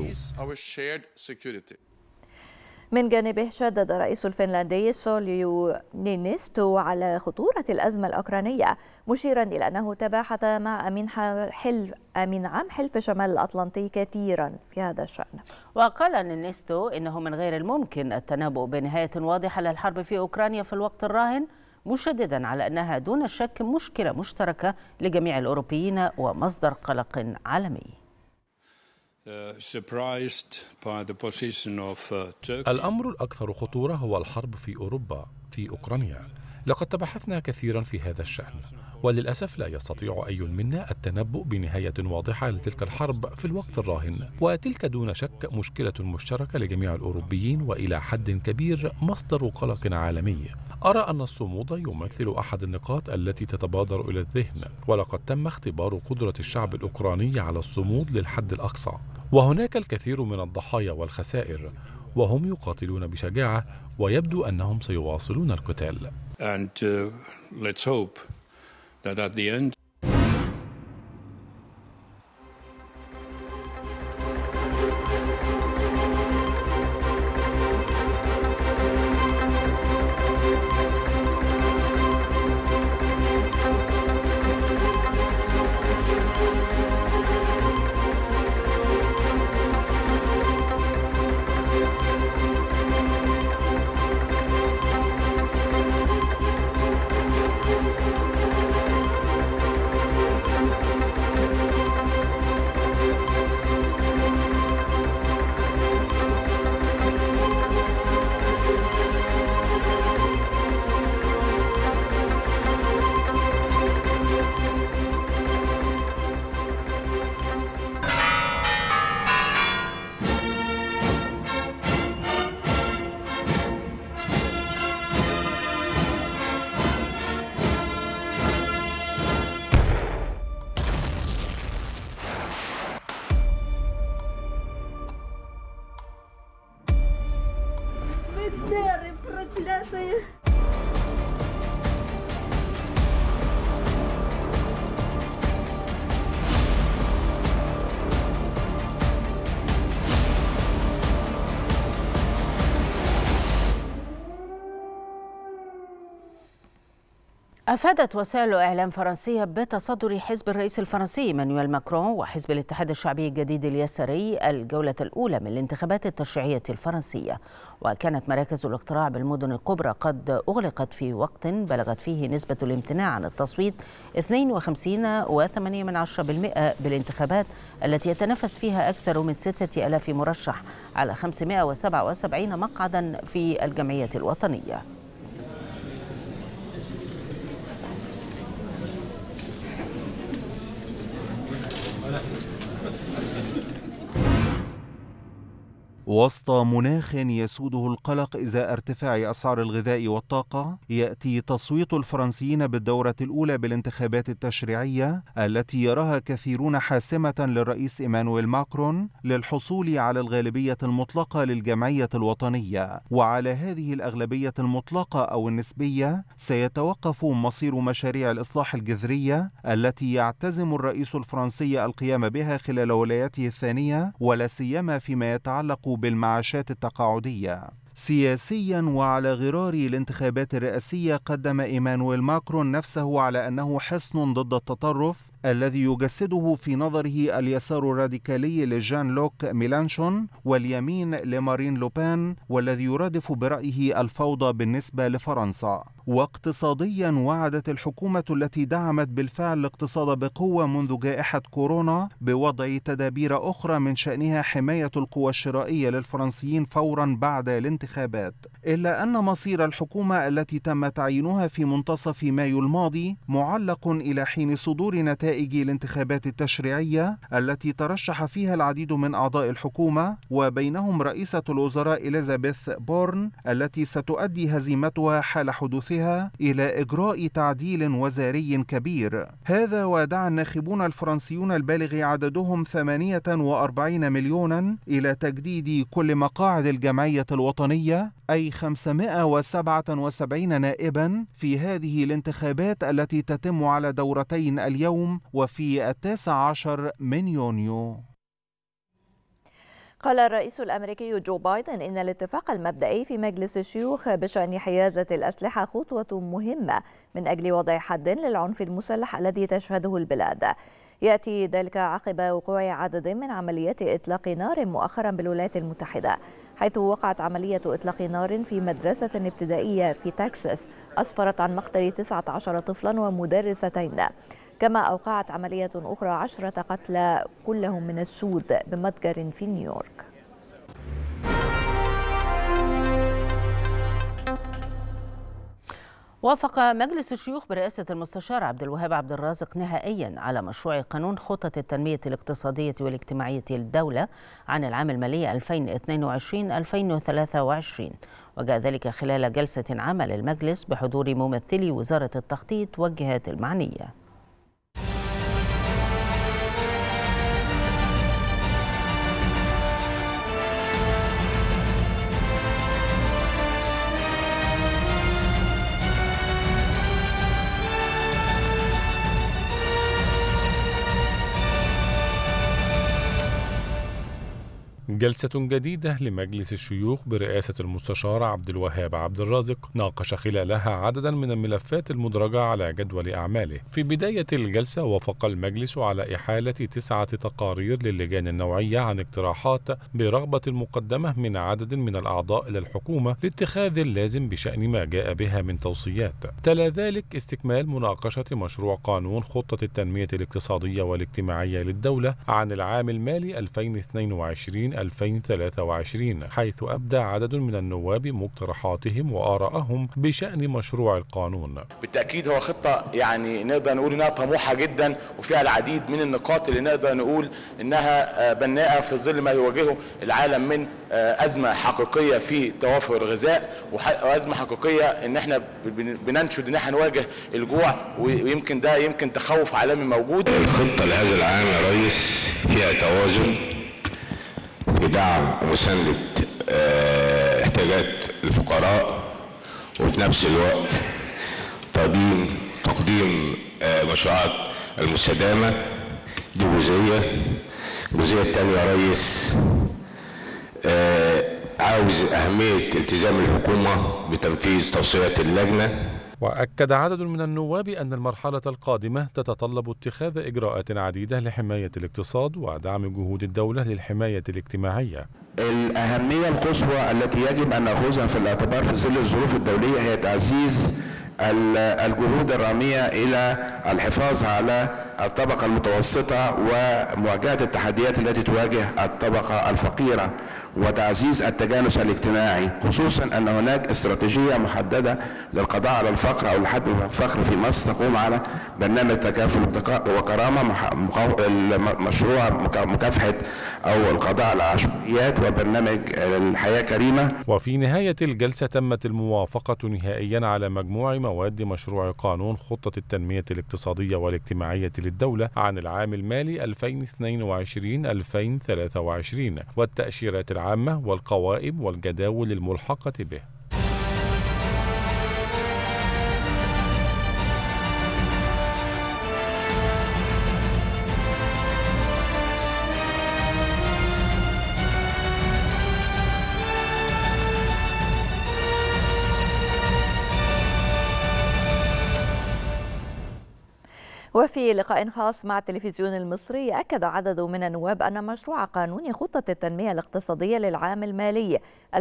من جانبه شدد الرئيس الفنلندي سوليو نينيستو على خطورة الأزمة الأوكرانية، مشيرا إلى أنه تباحث مع أمين عام حلف شمال الأطلنطي كثيرا في هذا الشأن. وقال نينيستو إنه من غير الممكن التنبؤ بنهاية واضحة للحرب في أوكرانيا في الوقت الراهن، مشددا على أنها دون شك مشكلة مشتركة لجميع الأوروبيين ومصدر قلق عالمي. الأمر الأكثر خطورة هو الحرب في أوروبا في أوكرانيا. لقد تبحثنا كثيرا في هذا الشأن، وللأسف لا يستطيع أي منا التنبؤ بنهاية واضحة لتلك الحرب في الوقت الراهن، وتلك دون شك مشكلة مشتركة لجميع الأوروبيين وإلى حد كبير مصدر قلق عالمي. أرى أن الصمود يمثل أحد النقاط التي تتبادر إلى الذهن، ولقد تم اختبار قدرة الشعب الأوكراني على الصمود للحد الأقصى، وهناك الكثير من الضحايا والخسائر، وهم يقاتلون بشجاعة ويبدو أنهم سيواصلون القتال. let's hope that at the end أفادت وسائل إعلام فرنسية بتصدر حزب الرئيس الفرنسي إيمانويل ماكرون وحزب الاتحاد الشعبي الجديد اليساري الجولة الأولى من الانتخابات التشريعية الفرنسية. وكانت مراكز الاقتراع بالمدن الكبرى قد أغلقت في وقت بلغت فيه نسبة الامتناع عن التصويت 52.8% بالانتخابات التي يتنافس فيها أكثر من 6000 مرشح على 577 مقعدا في الجمعية الوطنية. وسط مناخ يسوده القلق إزاء ارتفاع أسعار الغذاء والطاقة، يأتي تصويت الفرنسيين بالدورة الأولى بالانتخابات التشريعية التي يراها كثيرون حاسمة للرئيس إيمانويل ماكرون للحصول على الغالبية المطلقة للجمعية الوطنية. وعلى هذه الأغلبية المطلقة أو النسبية سيتوقف مصير مشاريع الإصلاح الجذرية التي يعتزم الرئيس الفرنسي القيام بها خلال ولايته الثانية، ولا سيما فيما يتعلق بالمعاشات التقاعدية. سياسيا وعلى غرار الانتخابات الرئاسية قدم إيمانويل ماكرون نفسه على أنه حصن ضد التطرف الذي يجسده في نظره اليسار الراديكالي لجان لوك ميلانشون واليمين لمارين لوبان، والذي يرادف برأيه الفوضى بالنسبة لفرنسا. واقتصاديا وعدت الحكومة التي دعمت بالفعل الاقتصاد بقوة منذ جائحة كورونا بوضع تدابير أخرى من شأنها حماية القوى الشرائية للفرنسيين فورا بعد الانتخابات، إلا أن مصير الحكومة التي تم تعيينها في منتصف مايو الماضي معلق إلى حين صدور نتائج الانتخابات التشريعية التي ترشح فيها العديد من أعضاء الحكومة، وبينهم رئيسة الوزراء إليزابيث بورن التي ستؤدي هزيمتها حال حدوثها إلى إجراء تعديل وزاري كبير. هذا ودعا الناخبون الفرنسيون البالغ عددهم 48 مليونا إلى تجديد كل مقاعد الجمعية الوطنية، أي 577 نائبا في هذه الانتخابات التي تتم على دورتين اليوم وفي 19 من يونيو. قال الرئيس الأمريكي جو بايدن إن الاتفاق المبدئي في مجلس الشيوخ بشأن حيازة الأسلحة خطوة مهمة من أجل وضع حد للعنف المسلح الذي تشهده البلاد. يأتي ذلك عقب وقوع عدد من عمليات إطلاق نار مؤخرا بالولايات المتحدة، حيث وقعت عملية إطلاق نار في مدرسة ابتدائية في تكساس أسفرت عن مقتل 19 طفلا ومدرستين، كما أوقعت عملية أخرى 10 قتلى كلهم من السود بمتجر في نيويورك. وافق مجلس الشيوخ برئاسة المستشار عبد الوهاب عبد الرازق نهائيا على مشروع قانون خطط التنمية الاقتصادية والاجتماعية للدولة عن العام المالي 2022-2023، وجاء ذلك خلال جلسة عمل المجلس بحضور ممثلي وزارة التخطيط والجهات المعنية. جلسة جديدة لمجلس الشيوخ برئاسة المستشار عبد الوهاب عبد الرازق ناقش خلالها عددا من الملفات المدرجة على جدول أعماله. في بداية الجلسة وافق المجلس على إحالة 9 تقارير للجان النوعية عن اقتراحات برغبة المقدمة من عدد من الأعضاء إلى الحكومة لاتخاذ اللازم بشأن ما جاء بها من توصيات. تلا ذلك استكمال مناقشة مشروع قانون خطة التنمية الاقتصادية والاجتماعية للدولة عن العام المالي 2022-2023، حيث أبدى عدد من النواب مقترحاتهم وآراءهم بشأن مشروع القانون. بالتأكيد هو خطة يعني نقدر نقول إنها طموحة جدا وفيها العديد من النقاط اللي نقدر نقول إنها بناءة في ظل ما يواجهه العالم من أزمة حقيقية في توافر الغذاء، وأزمة حقيقية إن إحنا بننشد إن إحنا نواجه الجوع، ويمكن ده يمكن تخوف عالمي موجود. الخطة لهذا العام يا ريس فيها توازن في دعم وسندة احتياجات الفقراء، وفي نفس الوقت تقديم مشروعات المستدامة. دي جزئية التانية يا ريس عاوز أهمية التزام الحكومة بتنفيذ توصيات اللجنة. وأكد عدد من النواب أن المرحلة القادمة تتطلب اتخاذ إجراءات عديدة لحماية الاقتصاد ودعم جهود الدولة للحماية الاجتماعية. الأهمية القصوى التي يجب أن نأخذها في الاعتبار في ظل الظروف الدولية هي تعزيز الجهود الرامية إلى الحفاظ على الطبقة المتوسطة ومواجهة التحديات التي تواجه الطبقة الفقيرة وتعزيز التجانس الاجتماعي، خصوصا أن هناك استراتيجية محددة للقضاء على الفقر أو الحد من الفقر في مصر تقوم على برنامج تكافل وكرامة، مشروع مكافحة أو القضاء على العشوائيات، وبرنامج الحياة كريمة. وفي نهاية الجلسة تمت الموافقة نهائيا على مجموع مواد مشروع قانون خطة التنمية الاقتصادية والاجتماعية للدولة عن العام المالي 2022-2023 والتأشيرات العامة والقوائم والجداول الملحقة به. وفي لقاء خاص مع التلفزيون المصري أكد عدد من النواب أن مشروع قانون خطة التنمية الاقتصادية للعام المالي 2022-2023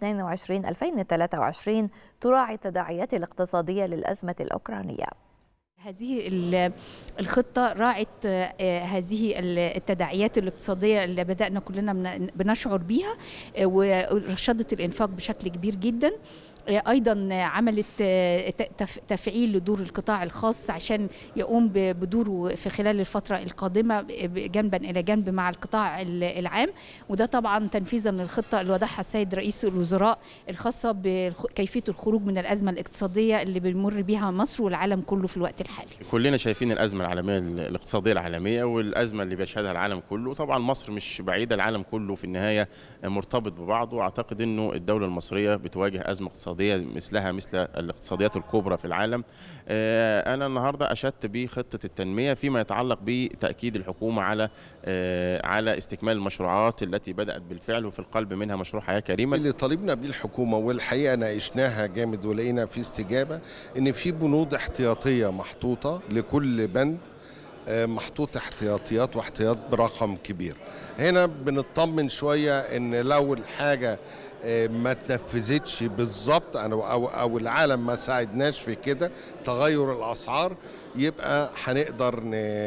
تراعي التداعيات الاقتصادية للأزمة الأوكرانية. هذه الخطة راعت هذه التداعيات الاقتصادية اللي بدأنا كلنا بنشعر بيها، ورشدت الإنفاق بشكل كبير جدا. أيضا عملت تفعيل لدور القطاع الخاص عشان يقوم بدوره في خلال الفترة القادمة جنبا إلى جنب مع القطاع العام، وده طبعا تنفيذا للخطة اللي وضعها السيد رئيس الوزراء الخاصة بكيفية الخروج من الأزمة الاقتصادية اللي بنمر بها مصر والعالم كله في الوقت الحالي. كلنا شايفين الأزمة العالمية الاقتصادية العالمية والأزمة اللي بيشهدها العالم كله، طبعا مصر مش بعيدة، العالم كله في النهاية مرتبط ببعضه، وأعتقد إنه الدولة المصرية بتواجه أزمة اقتصادية مثلها مثل الاقتصاديات الكبرى في العالم. أنا النهاردة أشدت بخطة التنمية فيما يتعلق بتأكيد الحكومة على استكمال المشروعات التي بدأت بالفعل، وفي القلب منها مشروع حياة كريمة اللي طالبنا بيه الحكومة، والحقيقة ناقشناها جامد ولقينا في استجابة إن في بنود احتياطية محطوطة لكل بند، محطوط احتياطيات واحتياط برقم كبير. هنا بنطمن شوية إن لو الحاجة ما تنفذتش بالظبط او العالم ما ساعدناش في كده تغير الاسعار، يبقى هنقدر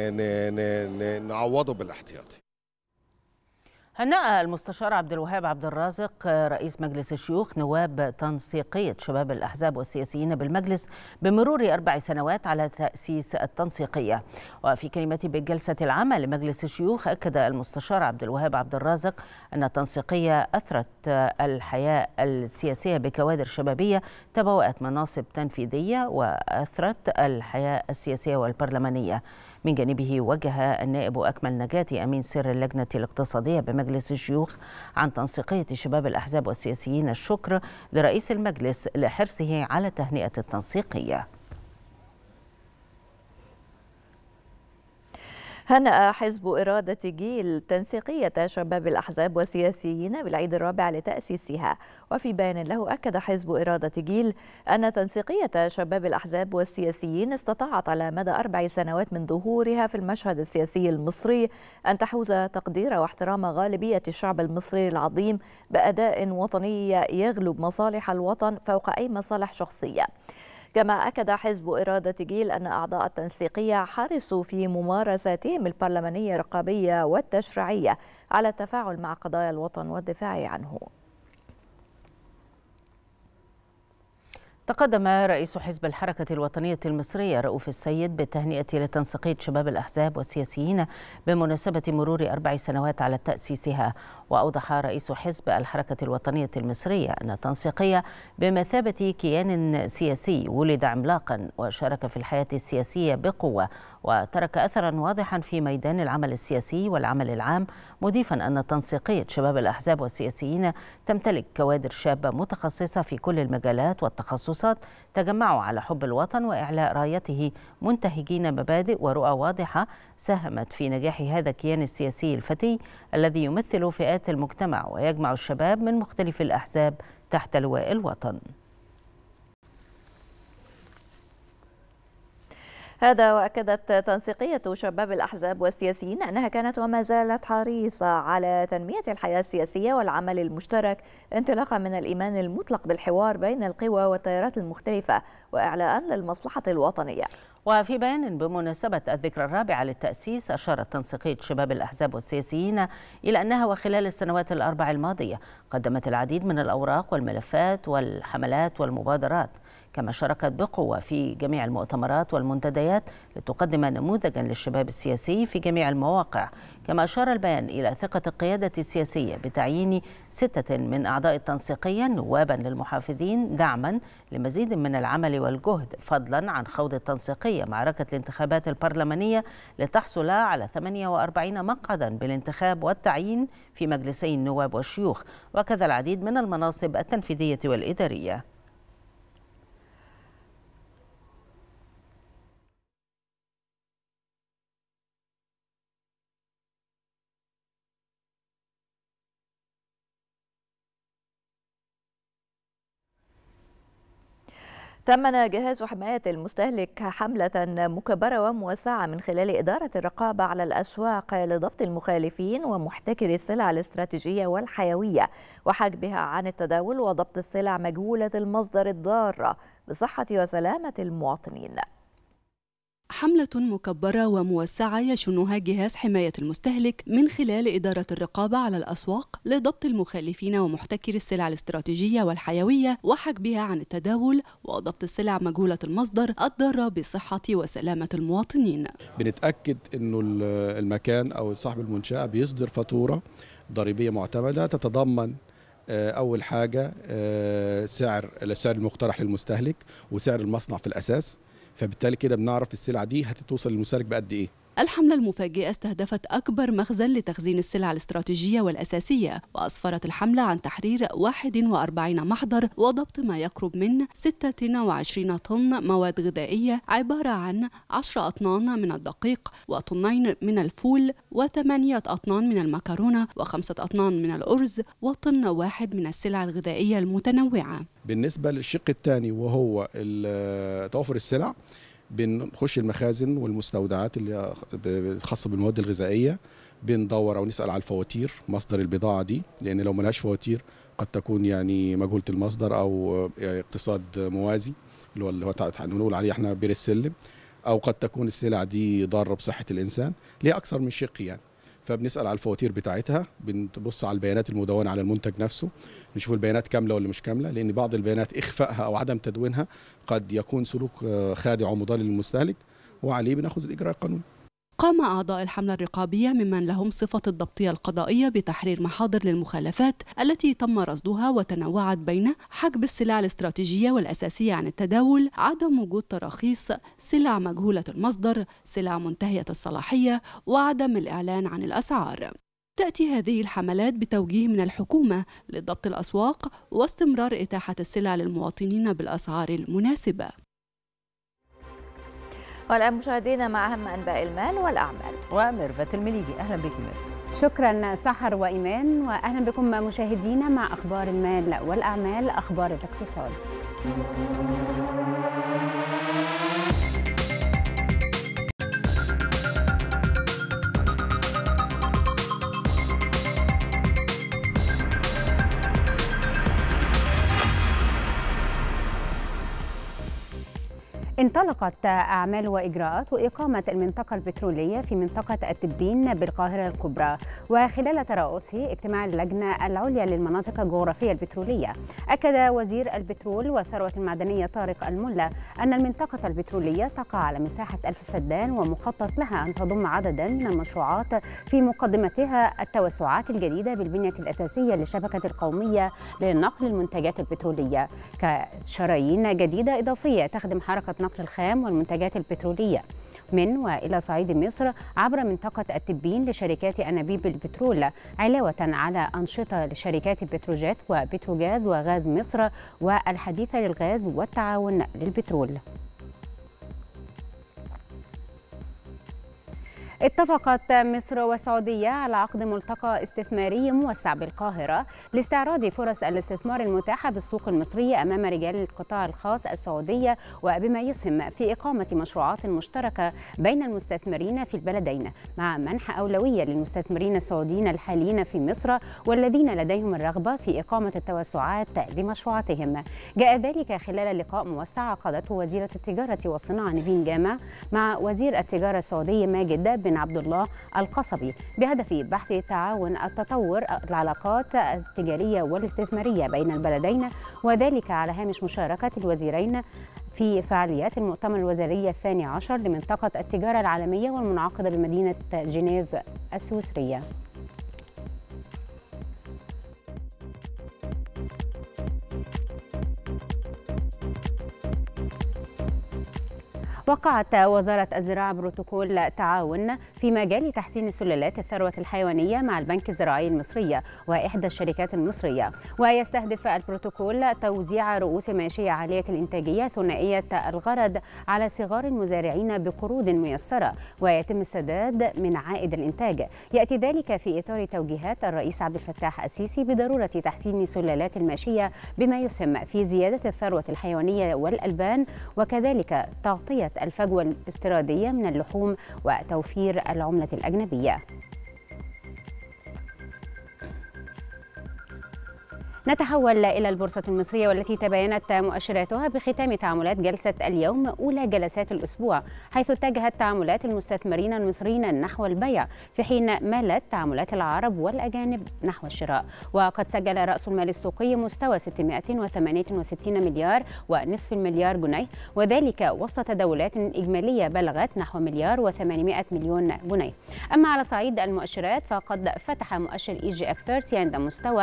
نعوضه بالاحتياطي. هنأ المستشار عبد الوهاب عبد الرازق رئيس مجلس الشيوخ نواب تنسيقية شباب الأحزاب والسياسيين بالمجلس بمرور 4 سنوات على تأسيس التنسيقية. وفي كلمته بالجلسة العامة لمجلس الشيوخ أكد المستشار عبد الوهاب عبد الرازق أن التنسيقية أثرت الحياة السياسية بكوادر شبابية تبوأت مناصب تنفيذية وأثرت الحياة السياسية والبرلمانية. من جانبه وجه النائب أكمل نجاتي أمين سر اللجنة الاقتصادية بمجلس الشيوخ عن تنسيقية شباب الأحزاب والسياسيين الشكر لرئيس المجلس لحرصه على تهنئة التنسيقية. هنأ حزب إرادة جيل تنسيقية شباب الأحزاب والسياسيين بالعيد الرابع لتأسيسها. وفي بيان له أكد حزب إرادة جيل أن تنسيقية شباب الأحزاب والسياسيين استطاعت على مدى 4 سنوات من ظهورها في المشهد السياسي المصري أن تحوز تقدير واحترام غالبية الشعب المصري العظيم بأداء وطني يغلب مصالح الوطن فوق أي مصالح شخصية. كما أكد حزب إرادة جيل أن أعضاء التنسيقية حرصوا في ممارساتهم البرلمانية الرقابية والتشريعية على التفاعل مع قضايا الوطن والدفاع عنه. تقدم رئيس حزب الحركة الوطنية المصرية رؤوف السيد بالتهنئة لتنسيقية شباب الأحزاب والسياسيين بمناسبة مرور 4 سنوات على تأسيسها. وأوضح رئيس حزب الحركة الوطنية المصرية أن التنسيقية بمثابة كيان سياسي ولد عملاقا وشارك في الحياة السياسية بقوة وترك أثرا واضحا في ميدان العمل السياسي والعمل العام، مضيفا أن تنسيقية شباب الأحزاب والسياسيين تمتلك كوادر شابة متخصصة في كل المجالات والتخصصات تجمعوا على حب الوطن وإعلاء رايته منتهجين مبادئ ورؤى واضحة ساهمت في نجاح هذا الكيان السياسي الفتي الذي يمثل فئات المجتمع ويجمع الشباب من مختلف الأحزاب تحت لواء الوطن. هذا وأكدت تنسيقية شباب الأحزاب والسياسيين أنها كانت وما زالت حريصة على تنمية الحياة السياسية والعمل المشترك انطلاقا من الإيمان المطلق بالحوار بين القوى والتيارات المختلفة وإعلاء للمصلحة الوطنية. وفي بيان بمناسبة الذكرى الرابعة للتأسيس، أشارت تنسيقية شباب الأحزاب والسياسيين إلى أنها وخلال السنوات الأربع الماضية قدمت العديد من الأوراق والملفات والحملات والمبادرات، كما شاركت بقوة في جميع المؤتمرات والمنتديات لتقدم نموذجا للشباب السياسي في جميع المواقع. كما أشار البيان إلى ثقة القيادة السياسية بتعيين 6 من أعضاء التنسيقية نوابا للمحافظين دعما لمزيد من العمل والجهد، فضلا عن خوض التنسيقية معركة الانتخابات البرلمانية لتحصل على 48 مقعدا بالانتخاب والتعيين في مجلسي النواب والشيوخ، وكذا العديد من المناصب التنفيذية والإدارية. ثمن جهاز حماية المستهلك حملة مكبرة وموسعة من خلال إدارة الرقابة على الأسواق لضبط المخالفين ومحتكري السلع الاستراتيجية والحيوية وحجبها عن التداول وضبط السلع مجهولة المصدر الضارة بصحة وسلامة المواطنين. حملة مكبرة وموسعة يشنها جهاز حماية المستهلك من خلال إدارة الرقابة على الأسواق لضبط المخالفين ومحتكري السلع الاستراتيجية والحيوية وحجبها عن التداول وضبط السلع مجهولة المصدر الضارة بصحة وسلامة المواطنين. بنتأكد أنه المكان أو صاحب المنشأة بيصدر فاتورة ضريبية معتمدة تتضمن أول حاجة السعر المقترح للمستهلك وسعر المصنع في الأساس، فبالتالي كده بنعرف السلعة دي هتتوصل للمستهلك بقد إيه. الحملة المفاجئة استهدفت أكبر مخزن لتخزين السلع الاستراتيجية والأساسية، وأسفرت الحملة عن تحرير 41 محضر وضبط ما يقرب من 26 طن مواد غذائية عبارة عن 10 أطنان من الدقيق وطنين من الفول و8 أطنان من المكرونة و5 أطنان من الأرز وطن واحد من السلع الغذائية المتنوعة. بالنسبة للشق الثاني وهو توافر السلع، بنخش المخازن والمستودعات اللي خاصة بالمواد الغذائية، بندور أو نسأل على الفواتير مصدر البضاعة دي، لأن لو ملهاش فواتير قد تكون يعني مجهولة المصدر أو اقتصاد موازي اللي هو هنقول عليه احنا بير السلم، أو قد تكون السلع دي ضارة بصحة الإنسان، ليه أكثر من شق يعني. فبنسأل على الفواتير بتاعتها، بنبص على البيانات المدونة على المنتج نفسه، نشوف البيانات كاملة ولا مش كاملة، لأن بعض البيانات إخفائها أو عدم تدوينها قد يكون سلوك خادع ومضاد للمستهلك، وعليه بناخذ الإجراء القانوني. قام أعضاء الحملة الرقابية ممن لهم صفة الضبطية القضائية بتحرير محاضر للمخالفات التي تم رصدها وتنوعت بين حجب السلع الاستراتيجية والأساسية عن التداول، عدم وجود تراخيص، سلع مجهولة المصدر، سلع منتهية الصلاحية، وعدم الإعلان عن الأسعار. تأتي هذه الحملات بتوجيه من الحكومة لضبط الأسواق واستمرار إتاحة السلع للمواطنين بالأسعار المناسبة. والآن مشاهدينا مع أهم أنباء المال والأعمال وميرفت المليجي. أهلا بك ميرفت. شكرا سحر وإيمان، وأهلا بكم مشاهدينا مع أخبار المال والأعمال، أخبار الاقتصاد. انطلقت أعمال وإجراءات وإقامة المنطقة البترولية في منطقة التبين بالقاهرة الكبرى، وخلال ترأسه اجتماع اللجنة العليا للمناطق الجغرافية البترولية، أكد وزير البترول والثروة المعدنية طارق الملا أن المنطقة البترولية تقع على مساحة 1000 فدان، ومخطط لها أن تضم عددا من المشروعات في مقدمتها التوسعات الجديدة بالبنية الأساسية للشبكة القومية لنقل المنتجات البترولية، كشرايين جديدة إضافية تخدم حركة نقل الخام والمنتجات البترولية من وإلى صعيد مصر عبر منطقة التبين لشركات أنابيب البترول، علاوة على أنشطة لشركات بتروجيت وبتروجاز وغاز مصر والحديثة للغاز والتعاون للبترول. اتفقت مصر والسعودية على عقد ملتقى استثماري موسع بالقاهرة لاستعراض فرص الاستثمار المتاحة بالسوق المصرية أمام رجال القطاع الخاص السعودية، وبما يسهم في إقامة مشروعات مشتركة بين المستثمرين في البلدين، مع منح أولوية للمستثمرين السعوديين الحاليين في مصر والذين لديهم الرغبة في إقامة التوسعات لمشروعاتهم. جاء ذلك خلال لقاء موسع عقدته وزيرة التجارة والصناعة نيفين جامع مع وزير التجارة السعودي ماجد بن عبد الله القصبي، بهدف بحث تعاون التطور العلاقات التجارية والاستثمارية بين البلدين، وذلك على هامش مشاركة الوزيرين في فعاليات المؤتمر الوزاري الثاني عشر لمنطقة التجارة العالمية والمنعقدة بمدينة جنيف السويسرية. وقعت وزارة الزراعة بروتوكول تعاون في مجال تحسين سلالات الثروة الحيوانية مع البنك الزراعي المصري وإحدى الشركات المصرية، ويستهدف البروتوكول توزيع رؤوس ماشية عالية الإنتاجية ثنائية الغرض على صغار المزارعين بقروض ميسرة ويتم السداد من عائد الإنتاج. يأتي ذلك في إطار توجيهات الرئيس عبد الفتاح السيسي بضرورة تحسين سلالات الماشية بما يسهم في زيادة الثروة الحيوانية والألبان، وكذلك تغطية الفجوة الاستيرادية من اللحوم وتوفير العملة الأجنبية. نتحول إلى البورصة المصرية والتي تباينت مؤشراتها بختام تعاملات جلسة اليوم أولى جلسات الأسبوع، حيث اتجهت تعاملات المستثمرين المصريين نحو البيع، في حين مالت تعاملات العرب والأجانب نحو الشراء. وقد سجل رأس المال السوقي مستوى 668 مليار ونصف المليار جنيه، وذلك وسط تداولات إجمالية بلغت نحو مليار و800 مليون جنيه. أما على صعيد المؤشرات فقد فتح مؤشر EGX 30 عند مستوى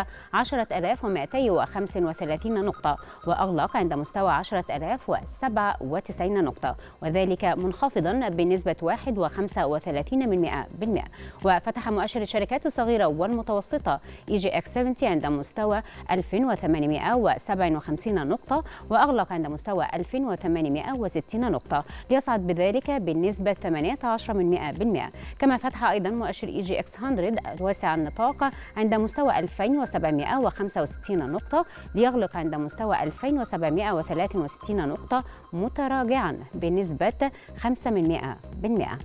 10,235 نقطة، وأغلق عند مستوى 10,097 نقطة، وذلك منخفضا بنسبة 1.35%. وفتح مؤشر الشركات الصغيرة والمتوسطة EGX 70 عند مستوى 2,857 نقطة، وأغلق عند مستوى 2,860 نقطة، ليصعد بذلك بنسبة 18%. كما فتح أيضا مؤشر EGX 100 واسع النطاق عند مستوى 2,765 نقطة، ليغلق عند مستوى 2,763 نقطة، متراجعا بنسبة 5%.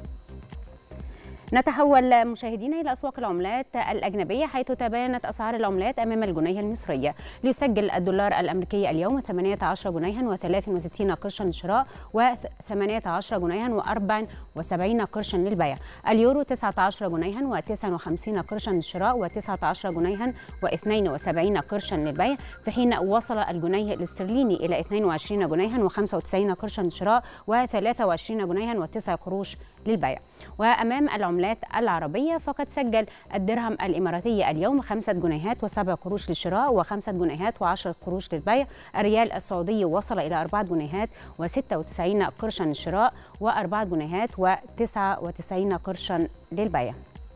نتحول مشاهدينا إلى أسواق العملات الأجنبية، حيث تباينت أسعار العملات أمام الجنيه المصري. ليسجل الدولار الأمريكي اليوم 18 جنيها و63 قرشا للشراء و18 جنيها و74 قرشا للبيع. اليورو 19 جنيها و59 قرشا للشراء و19 جنيها و72 قرشا للبيع، في حين وصل الجنيه الاسترليني إلى 22 جنيها و95 قرشا للشراء و23 جنيها و9 قروش للبيع. وأمام العملات العربية فقد سجل الدرهم الإماراتي اليوم 5 جنيهات و7 قروش للشراء و5 جنيهات و10 قروش للبيع. الريال السعودي وصل إلى 4 جنيهات و96 قرشا للشراء و4 جنيهات و99 قرشا للبيع.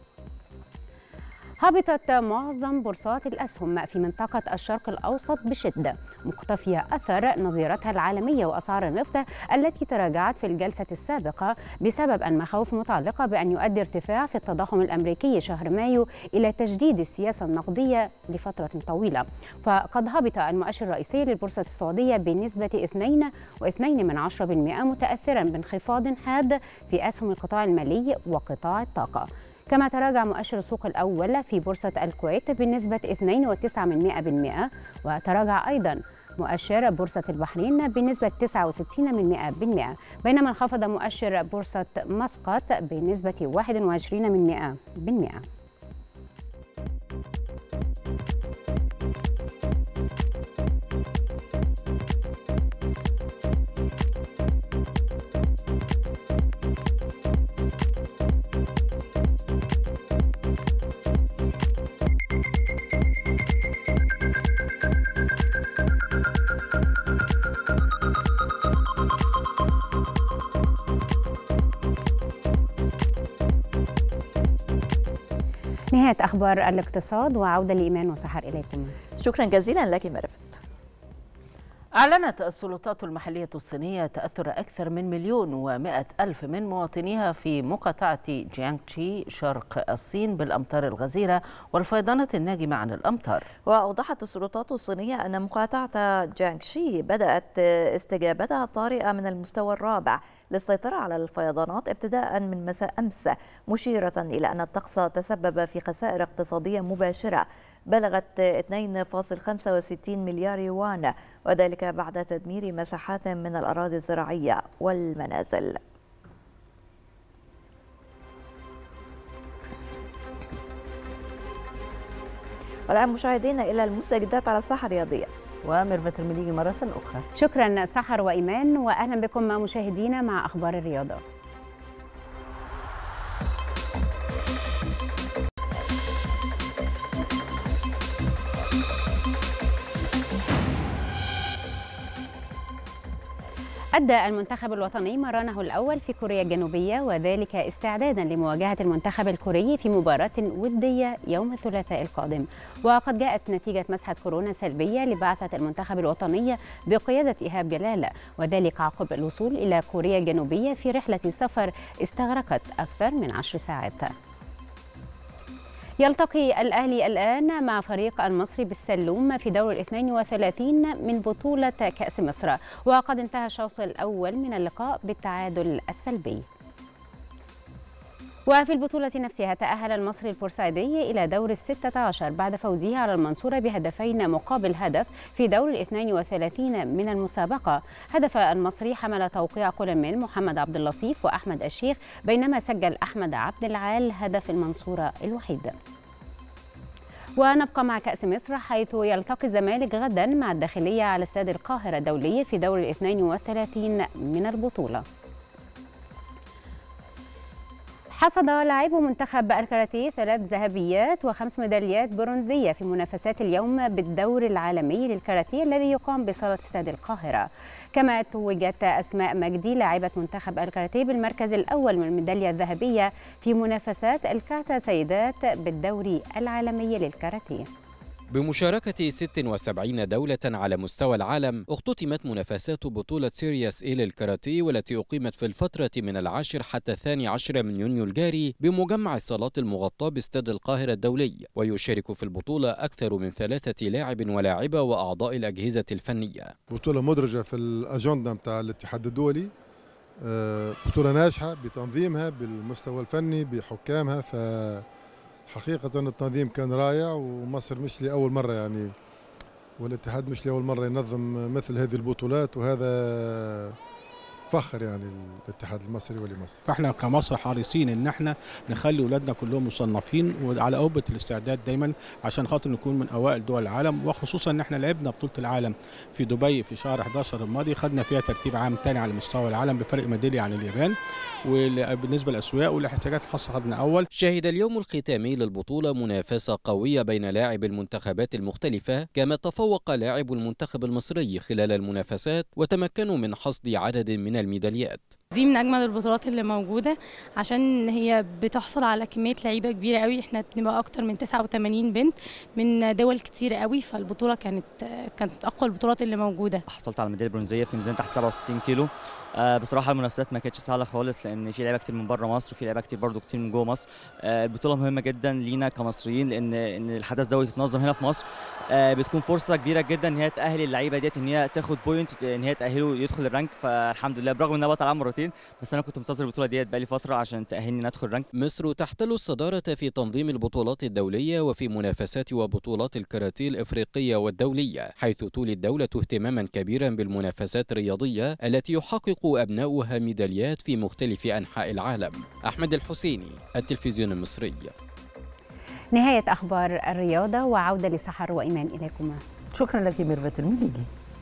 هبطت معظم بورصات الأسهم في منطقة الشرق الأوسط بشدة، مقتفية أثر نظيرتها العالمية وأسعار النفط التي تراجعت في الجلسة السابقة بسبب المخاوف المتعلقة بأن يؤدي ارتفاع في التضخم الأمريكي شهر مايو إلى تجديد السياسة النقدية لفترة طويلة. فقد هبط المؤشر الرئيسي للبورصة السعودية بنسبة 2.2%، متأثرا بانخفاض حاد في أسهم القطاع المالي وقطاع الطاقة. كما تراجع مؤشر السوق الأول في بورصة الكويت بنسبة 2.9%، وتراجع أيضا مؤشر بورصة البحرين بنسبة 69%، بينما انخفض مؤشر بورصة مسقط بنسبة 21%. نهاية أخبار الاقتصاد، وعودة لإيمان وسحر إليكم. شكرا جزيلا لك مرفت. أعلنت السلطات المحلية الصينية تأثر أكثر من 1,100,000 من مواطنيها في مقاطعة جيانغشي شرق الصين بالأمطار الغزيرة والفيضانات الناجمة عن الأمطار. وأوضحت السلطات الصينية أن مقاطعة جيانغشي بدأت استجابتها الطارئة من المستوى الرابع للسيطرة على الفيضانات ابتداء من مساء أمس، مشيرة إلى أن الطقس تسبب في خسائر اقتصادية مباشرة بلغت 2.65 مليار يوان، وذلك بعد تدمير مساحات من الأراضي الزراعية والمنازل. والآن مشاهدينا إلى المستجدات على الساحة الرياضية وميرفت المليجي مرة أخرى. شكرا سحر وإيمان، وأهلا بكم مشاهدينا مع أخبار الرياضة. أدى المنتخب الوطني مرانه الأول في كوريا الجنوبية، وذلك استعدادا لمواجهة المنتخب الكوري في مباراة ودية يوم الثلاثاء القادم. وقد جاءت نتيجة مسحة كورونا سلبية لبعثة المنتخب الوطني بقيادة إيهاب جلال، وذلك عقب الوصول إلى كوريا الجنوبية في رحلة سفر استغرقت أكثر من 10 ساعات. يلتقي الأهلي الآن مع فريق المصري بالسلوم في دور 32 من بطولة كأس مصر، وقد انتهى الشوط الأول من اللقاء بالتعادل السلبي. وفي البطولة نفسها تأهل المصري البورسعيدي إلى دور 16 بعد فوزه على المنصورة بهدفين مقابل هدف في دور 32 من المسابقة. هدف المصري حمل توقيع كل من محمد عبد اللطيف وأحمد الشيخ، بينما سجل أحمد عبد العال هدف المنصورة الوحيد. ونبقى مع كأس مصر، حيث يلتقي الزمالك غدا مع الداخلية على استاد القاهرة الدولي في دور 32 من البطولة. حصد لاعبو منتخب الكاراتيه 3 ذهبيات و5 ميداليات برونزية في منافسات اليوم بالدور العالمي للكاراتيه الذي يقام بصالة استاد القاهرة. كما توجت أسماء مجدي لاعبة منتخب الكاراتيه بالمركز الأول من الميدالية الذهبية في منافسات الكاتا سيدات بالدوري العالمي للكاراتيه. بمشاركة 76 دولة على مستوى العالم، اختتمت منافسات بطولة سيرياس إيه للكاراتيه، والتي أقيمت في الفترة من 10 حتى 12 من يونيو الجاري بمجمع الصالات المغطاة باستاد القاهرة الدولي. ويشارك في البطولة أكثر من 3 لاعب ولاعبة وأعضاء الأجهزة الفنية. بطولة مدرجة في الأجندة متاع الاتحاد الدولي، بطولة ناجحة بتنظيمها بالمستوى الفني بحكامها، حقيقة التنظيم كان رائع، ومصر مش لأول مرة يعني، والاتحاد مش لأول مرة ينظم مثل هذه البطولات، وهذا فخر يعني الاتحاد المصري ولمصر. فاحنا كمصر حريصين ان احنا نخلي اولادنا كلهم مصنفين وعلى قوة الاستعداد دايما عشان خاطر نكون من اوائل دول العالم، وخصوصا ان احنا لعبنا بطولة العالم في دبي في شهر 11 الماضي، خدنا فيها ترتيب عام ثاني على مستوى العالم بفرق ميدالية عن اليابان، وبالنسبة للاسواق والاحتياجات الخاصة خدنا اول. شهد اليوم الختامي للبطولة منافسة قوية بين لاعبي المنتخبات المختلفة، كما تفوق لاعب المنتخب المصري خلال المنافسات وتمكنوا من حصد عدد من الميداليات. دي من اجمل البطولات اللي موجوده عشان هي بتحصل على كميه لعيبه كبيره قوي، احنا بنبقى اكتر من 89 بنت من دول كتير قوي، فالبطوله كانت اقوى البطولات اللي موجوده. حصلت على ميداليه برونزيه في ميزان تحت 67 كيلو. بصراحه المنافسات ما كانتش سهله خالص، لان في لعيبه كتير من بره مصر وفي لعيبه كتير برضو كتير من جوه مصر. البطوله مهمه جدا لينا كمصريين، لان الحدث ده يتنظم هنا في مصر بتكون فرصه كبيره جدا ان هي تاهل اللعيبه ديت ان هي تاخد بوينت، ان هي تاهله يدخل الرانك. فالحمد لله برغم ان انا بطل عام مرتين، بس انا كنت منتظر البطوله ديت بقالي فتره عشان تاهلني ندخل رانك. مصر تحتل الصداره في تنظيم البطولات الدوليه وفي منافسات وبطولات الكاراتيه الافريقيه والدوليه، حيث تولي الدوله اهتماما كبيرا بالمنافسات الرياضيه التي يحقق ابناؤها ميداليات في مختلف انحاء العالم. احمد الحسيني، التلفزيون المصري. نهاية أخبار الرياضة، وعودة لسحر وإيمان إليكما. شكرا لك ميرفت المليجي.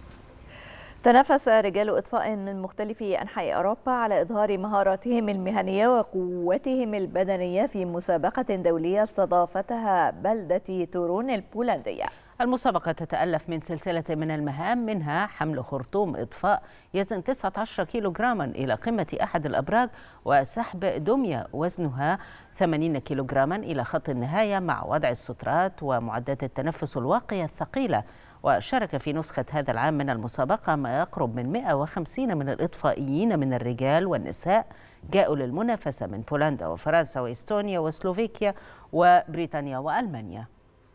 تنافس رجال إطفاء من مختلف أنحاء أوروبا على إظهار مهاراتهم المهنية وقوتهم البدنية في مسابقة دولية استضافتها بلدة تورون البولندية. المسابقة تتألف من سلسلة من المهام، منها حمل خرطوم إطفاء يزن 19 كيلوغراما إلى قمة أحد الأبراج، وسحب دمية وزنها 80 كيلوغراما إلى خط النهاية، مع وضع السترات ومعدات التنفس الواقية الثقيلة. وشارك في نسخة هذا العام من المسابقة ما يقرب من 150 من الإطفائيين من الرجال والنساء جاءوا للمنافسة من بولندا وفرنسا وإستونيا وسلوفيكيا وبريطانيا وألمانيا.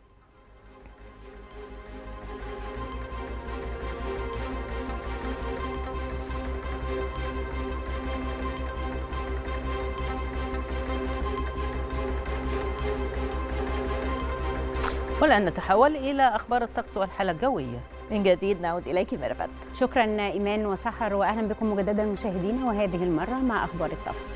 والآن نتحول إلى أخبار الطقس والحالة الجوية. من جديد نعود إليك ميرفت. شكرا إيمان وسحر، وأهلا بكم مجددا مشاهدينا، وهذه المرة مع أخبار الطقس.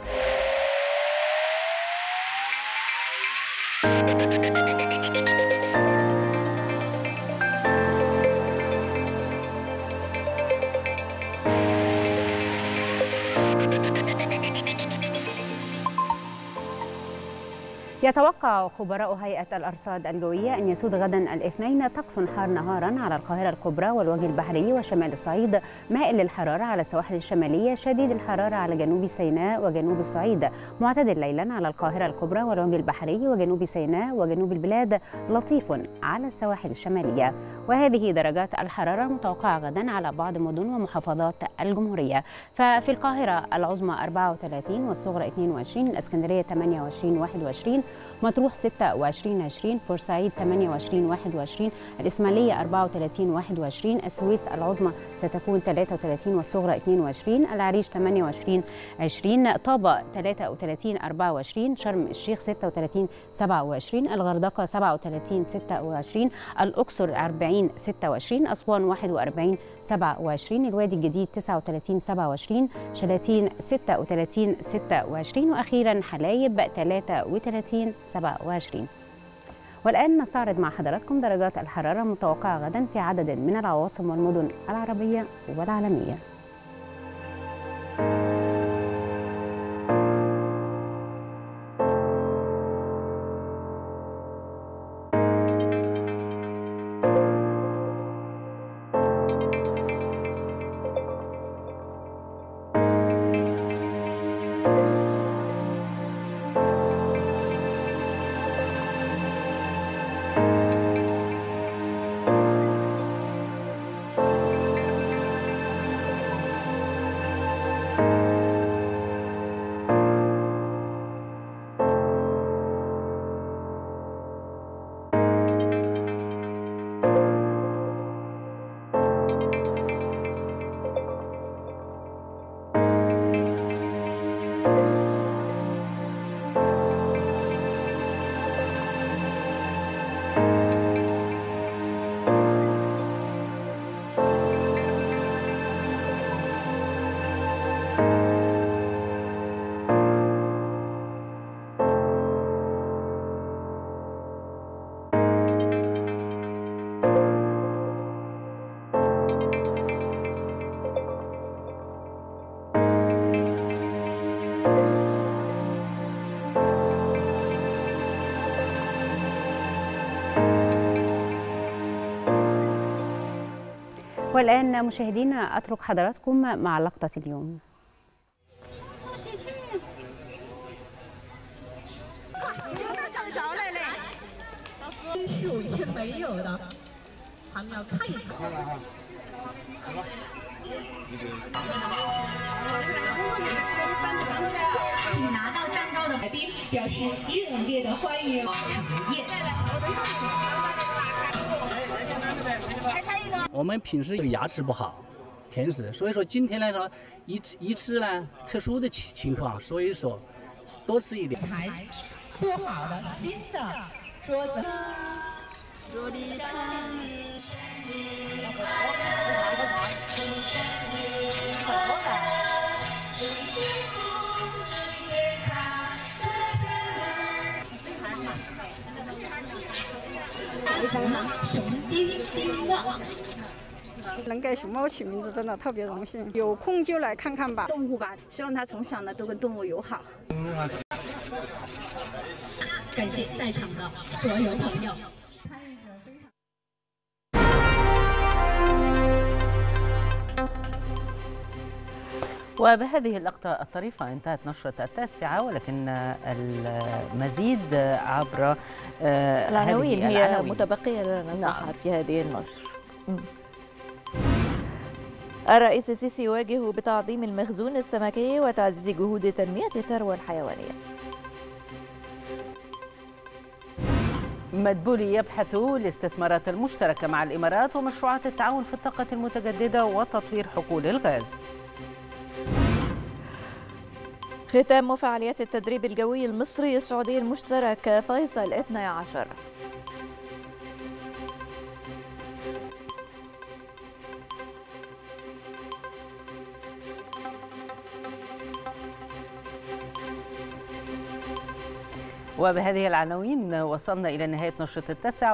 يتوقع خبراء هيئة الأرصاد الجوية أن يسود غدا الاثنين طقس حار نهارا على القاهرة الكبرى والوجه البحري وشمال الصعيد، مائل للحرارة على السواحل الشمالية، شديد الحرارة على جنوب سيناء وجنوب الصعيد، معتدل ليلا على القاهرة الكبرى والوجه البحري وجنوب سيناء وجنوب البلاد، لطيف على السواحل الشمالية. وهذه درجات الحرارة المتوقعة غدا على بعض مدن ومحافظات الجمهورية. ففي القاهرة العظمى 34 والصغرى 22، الإسكندرية 28 21، مطروح 26 20، بورسعيد 28 21، الإسماعيلية 34 21، السويس العظمى ستكون 33 والصغرى 22، العريش 28 20، طابة 33 24، شرم الشيخ 36 27، الغردقة 37 26، الأقصر 40 26، أسوان 41 27، الوادي الجديد 39 27، شلاتين 36 26، وأخيرا حلايب 33 27. والآن نستعرض مع حضراتكم درجات الحرارة المتوقعة غدا في عدد من العواصم والمدن العربية والعالمية. والآن مشاهدينا أترك حضراتكم مع لقطة اليوم. 我们平时牙齿不好，甜食，所以说今天来说一吃呢，特殊的情况，所以说多吃一点。 做好了新的桌子。熊丁丁的。 能给熊猫取名字真的特别荣幸，有空就来看看吧。 动物吧，希望它从小呢都跟动物友好。 感谢在场的所有朋友。 وبهذه اللقطة الطريفة انتهت نشرة التاسعة، ولكن المزيد عبر العناوين هي متبقية لنا سحر في هذه النشر. الرئيس السيسي يواجه بتعظيم المخزون السمكي وتعزيز جهود تنمية الثروة الحيوانية. مدبولي يبحث الاستثمارات المشتركة مع الإمارات ومشروعات التعاون في الطاقة المتجددة وتطوير حقول الغاز. ختام فعاليات التدريب الجوي المصري السعودي المشترك فيصل 12. وبهذه العناوين وصلنا إلى نهاية نشرة التاسعة.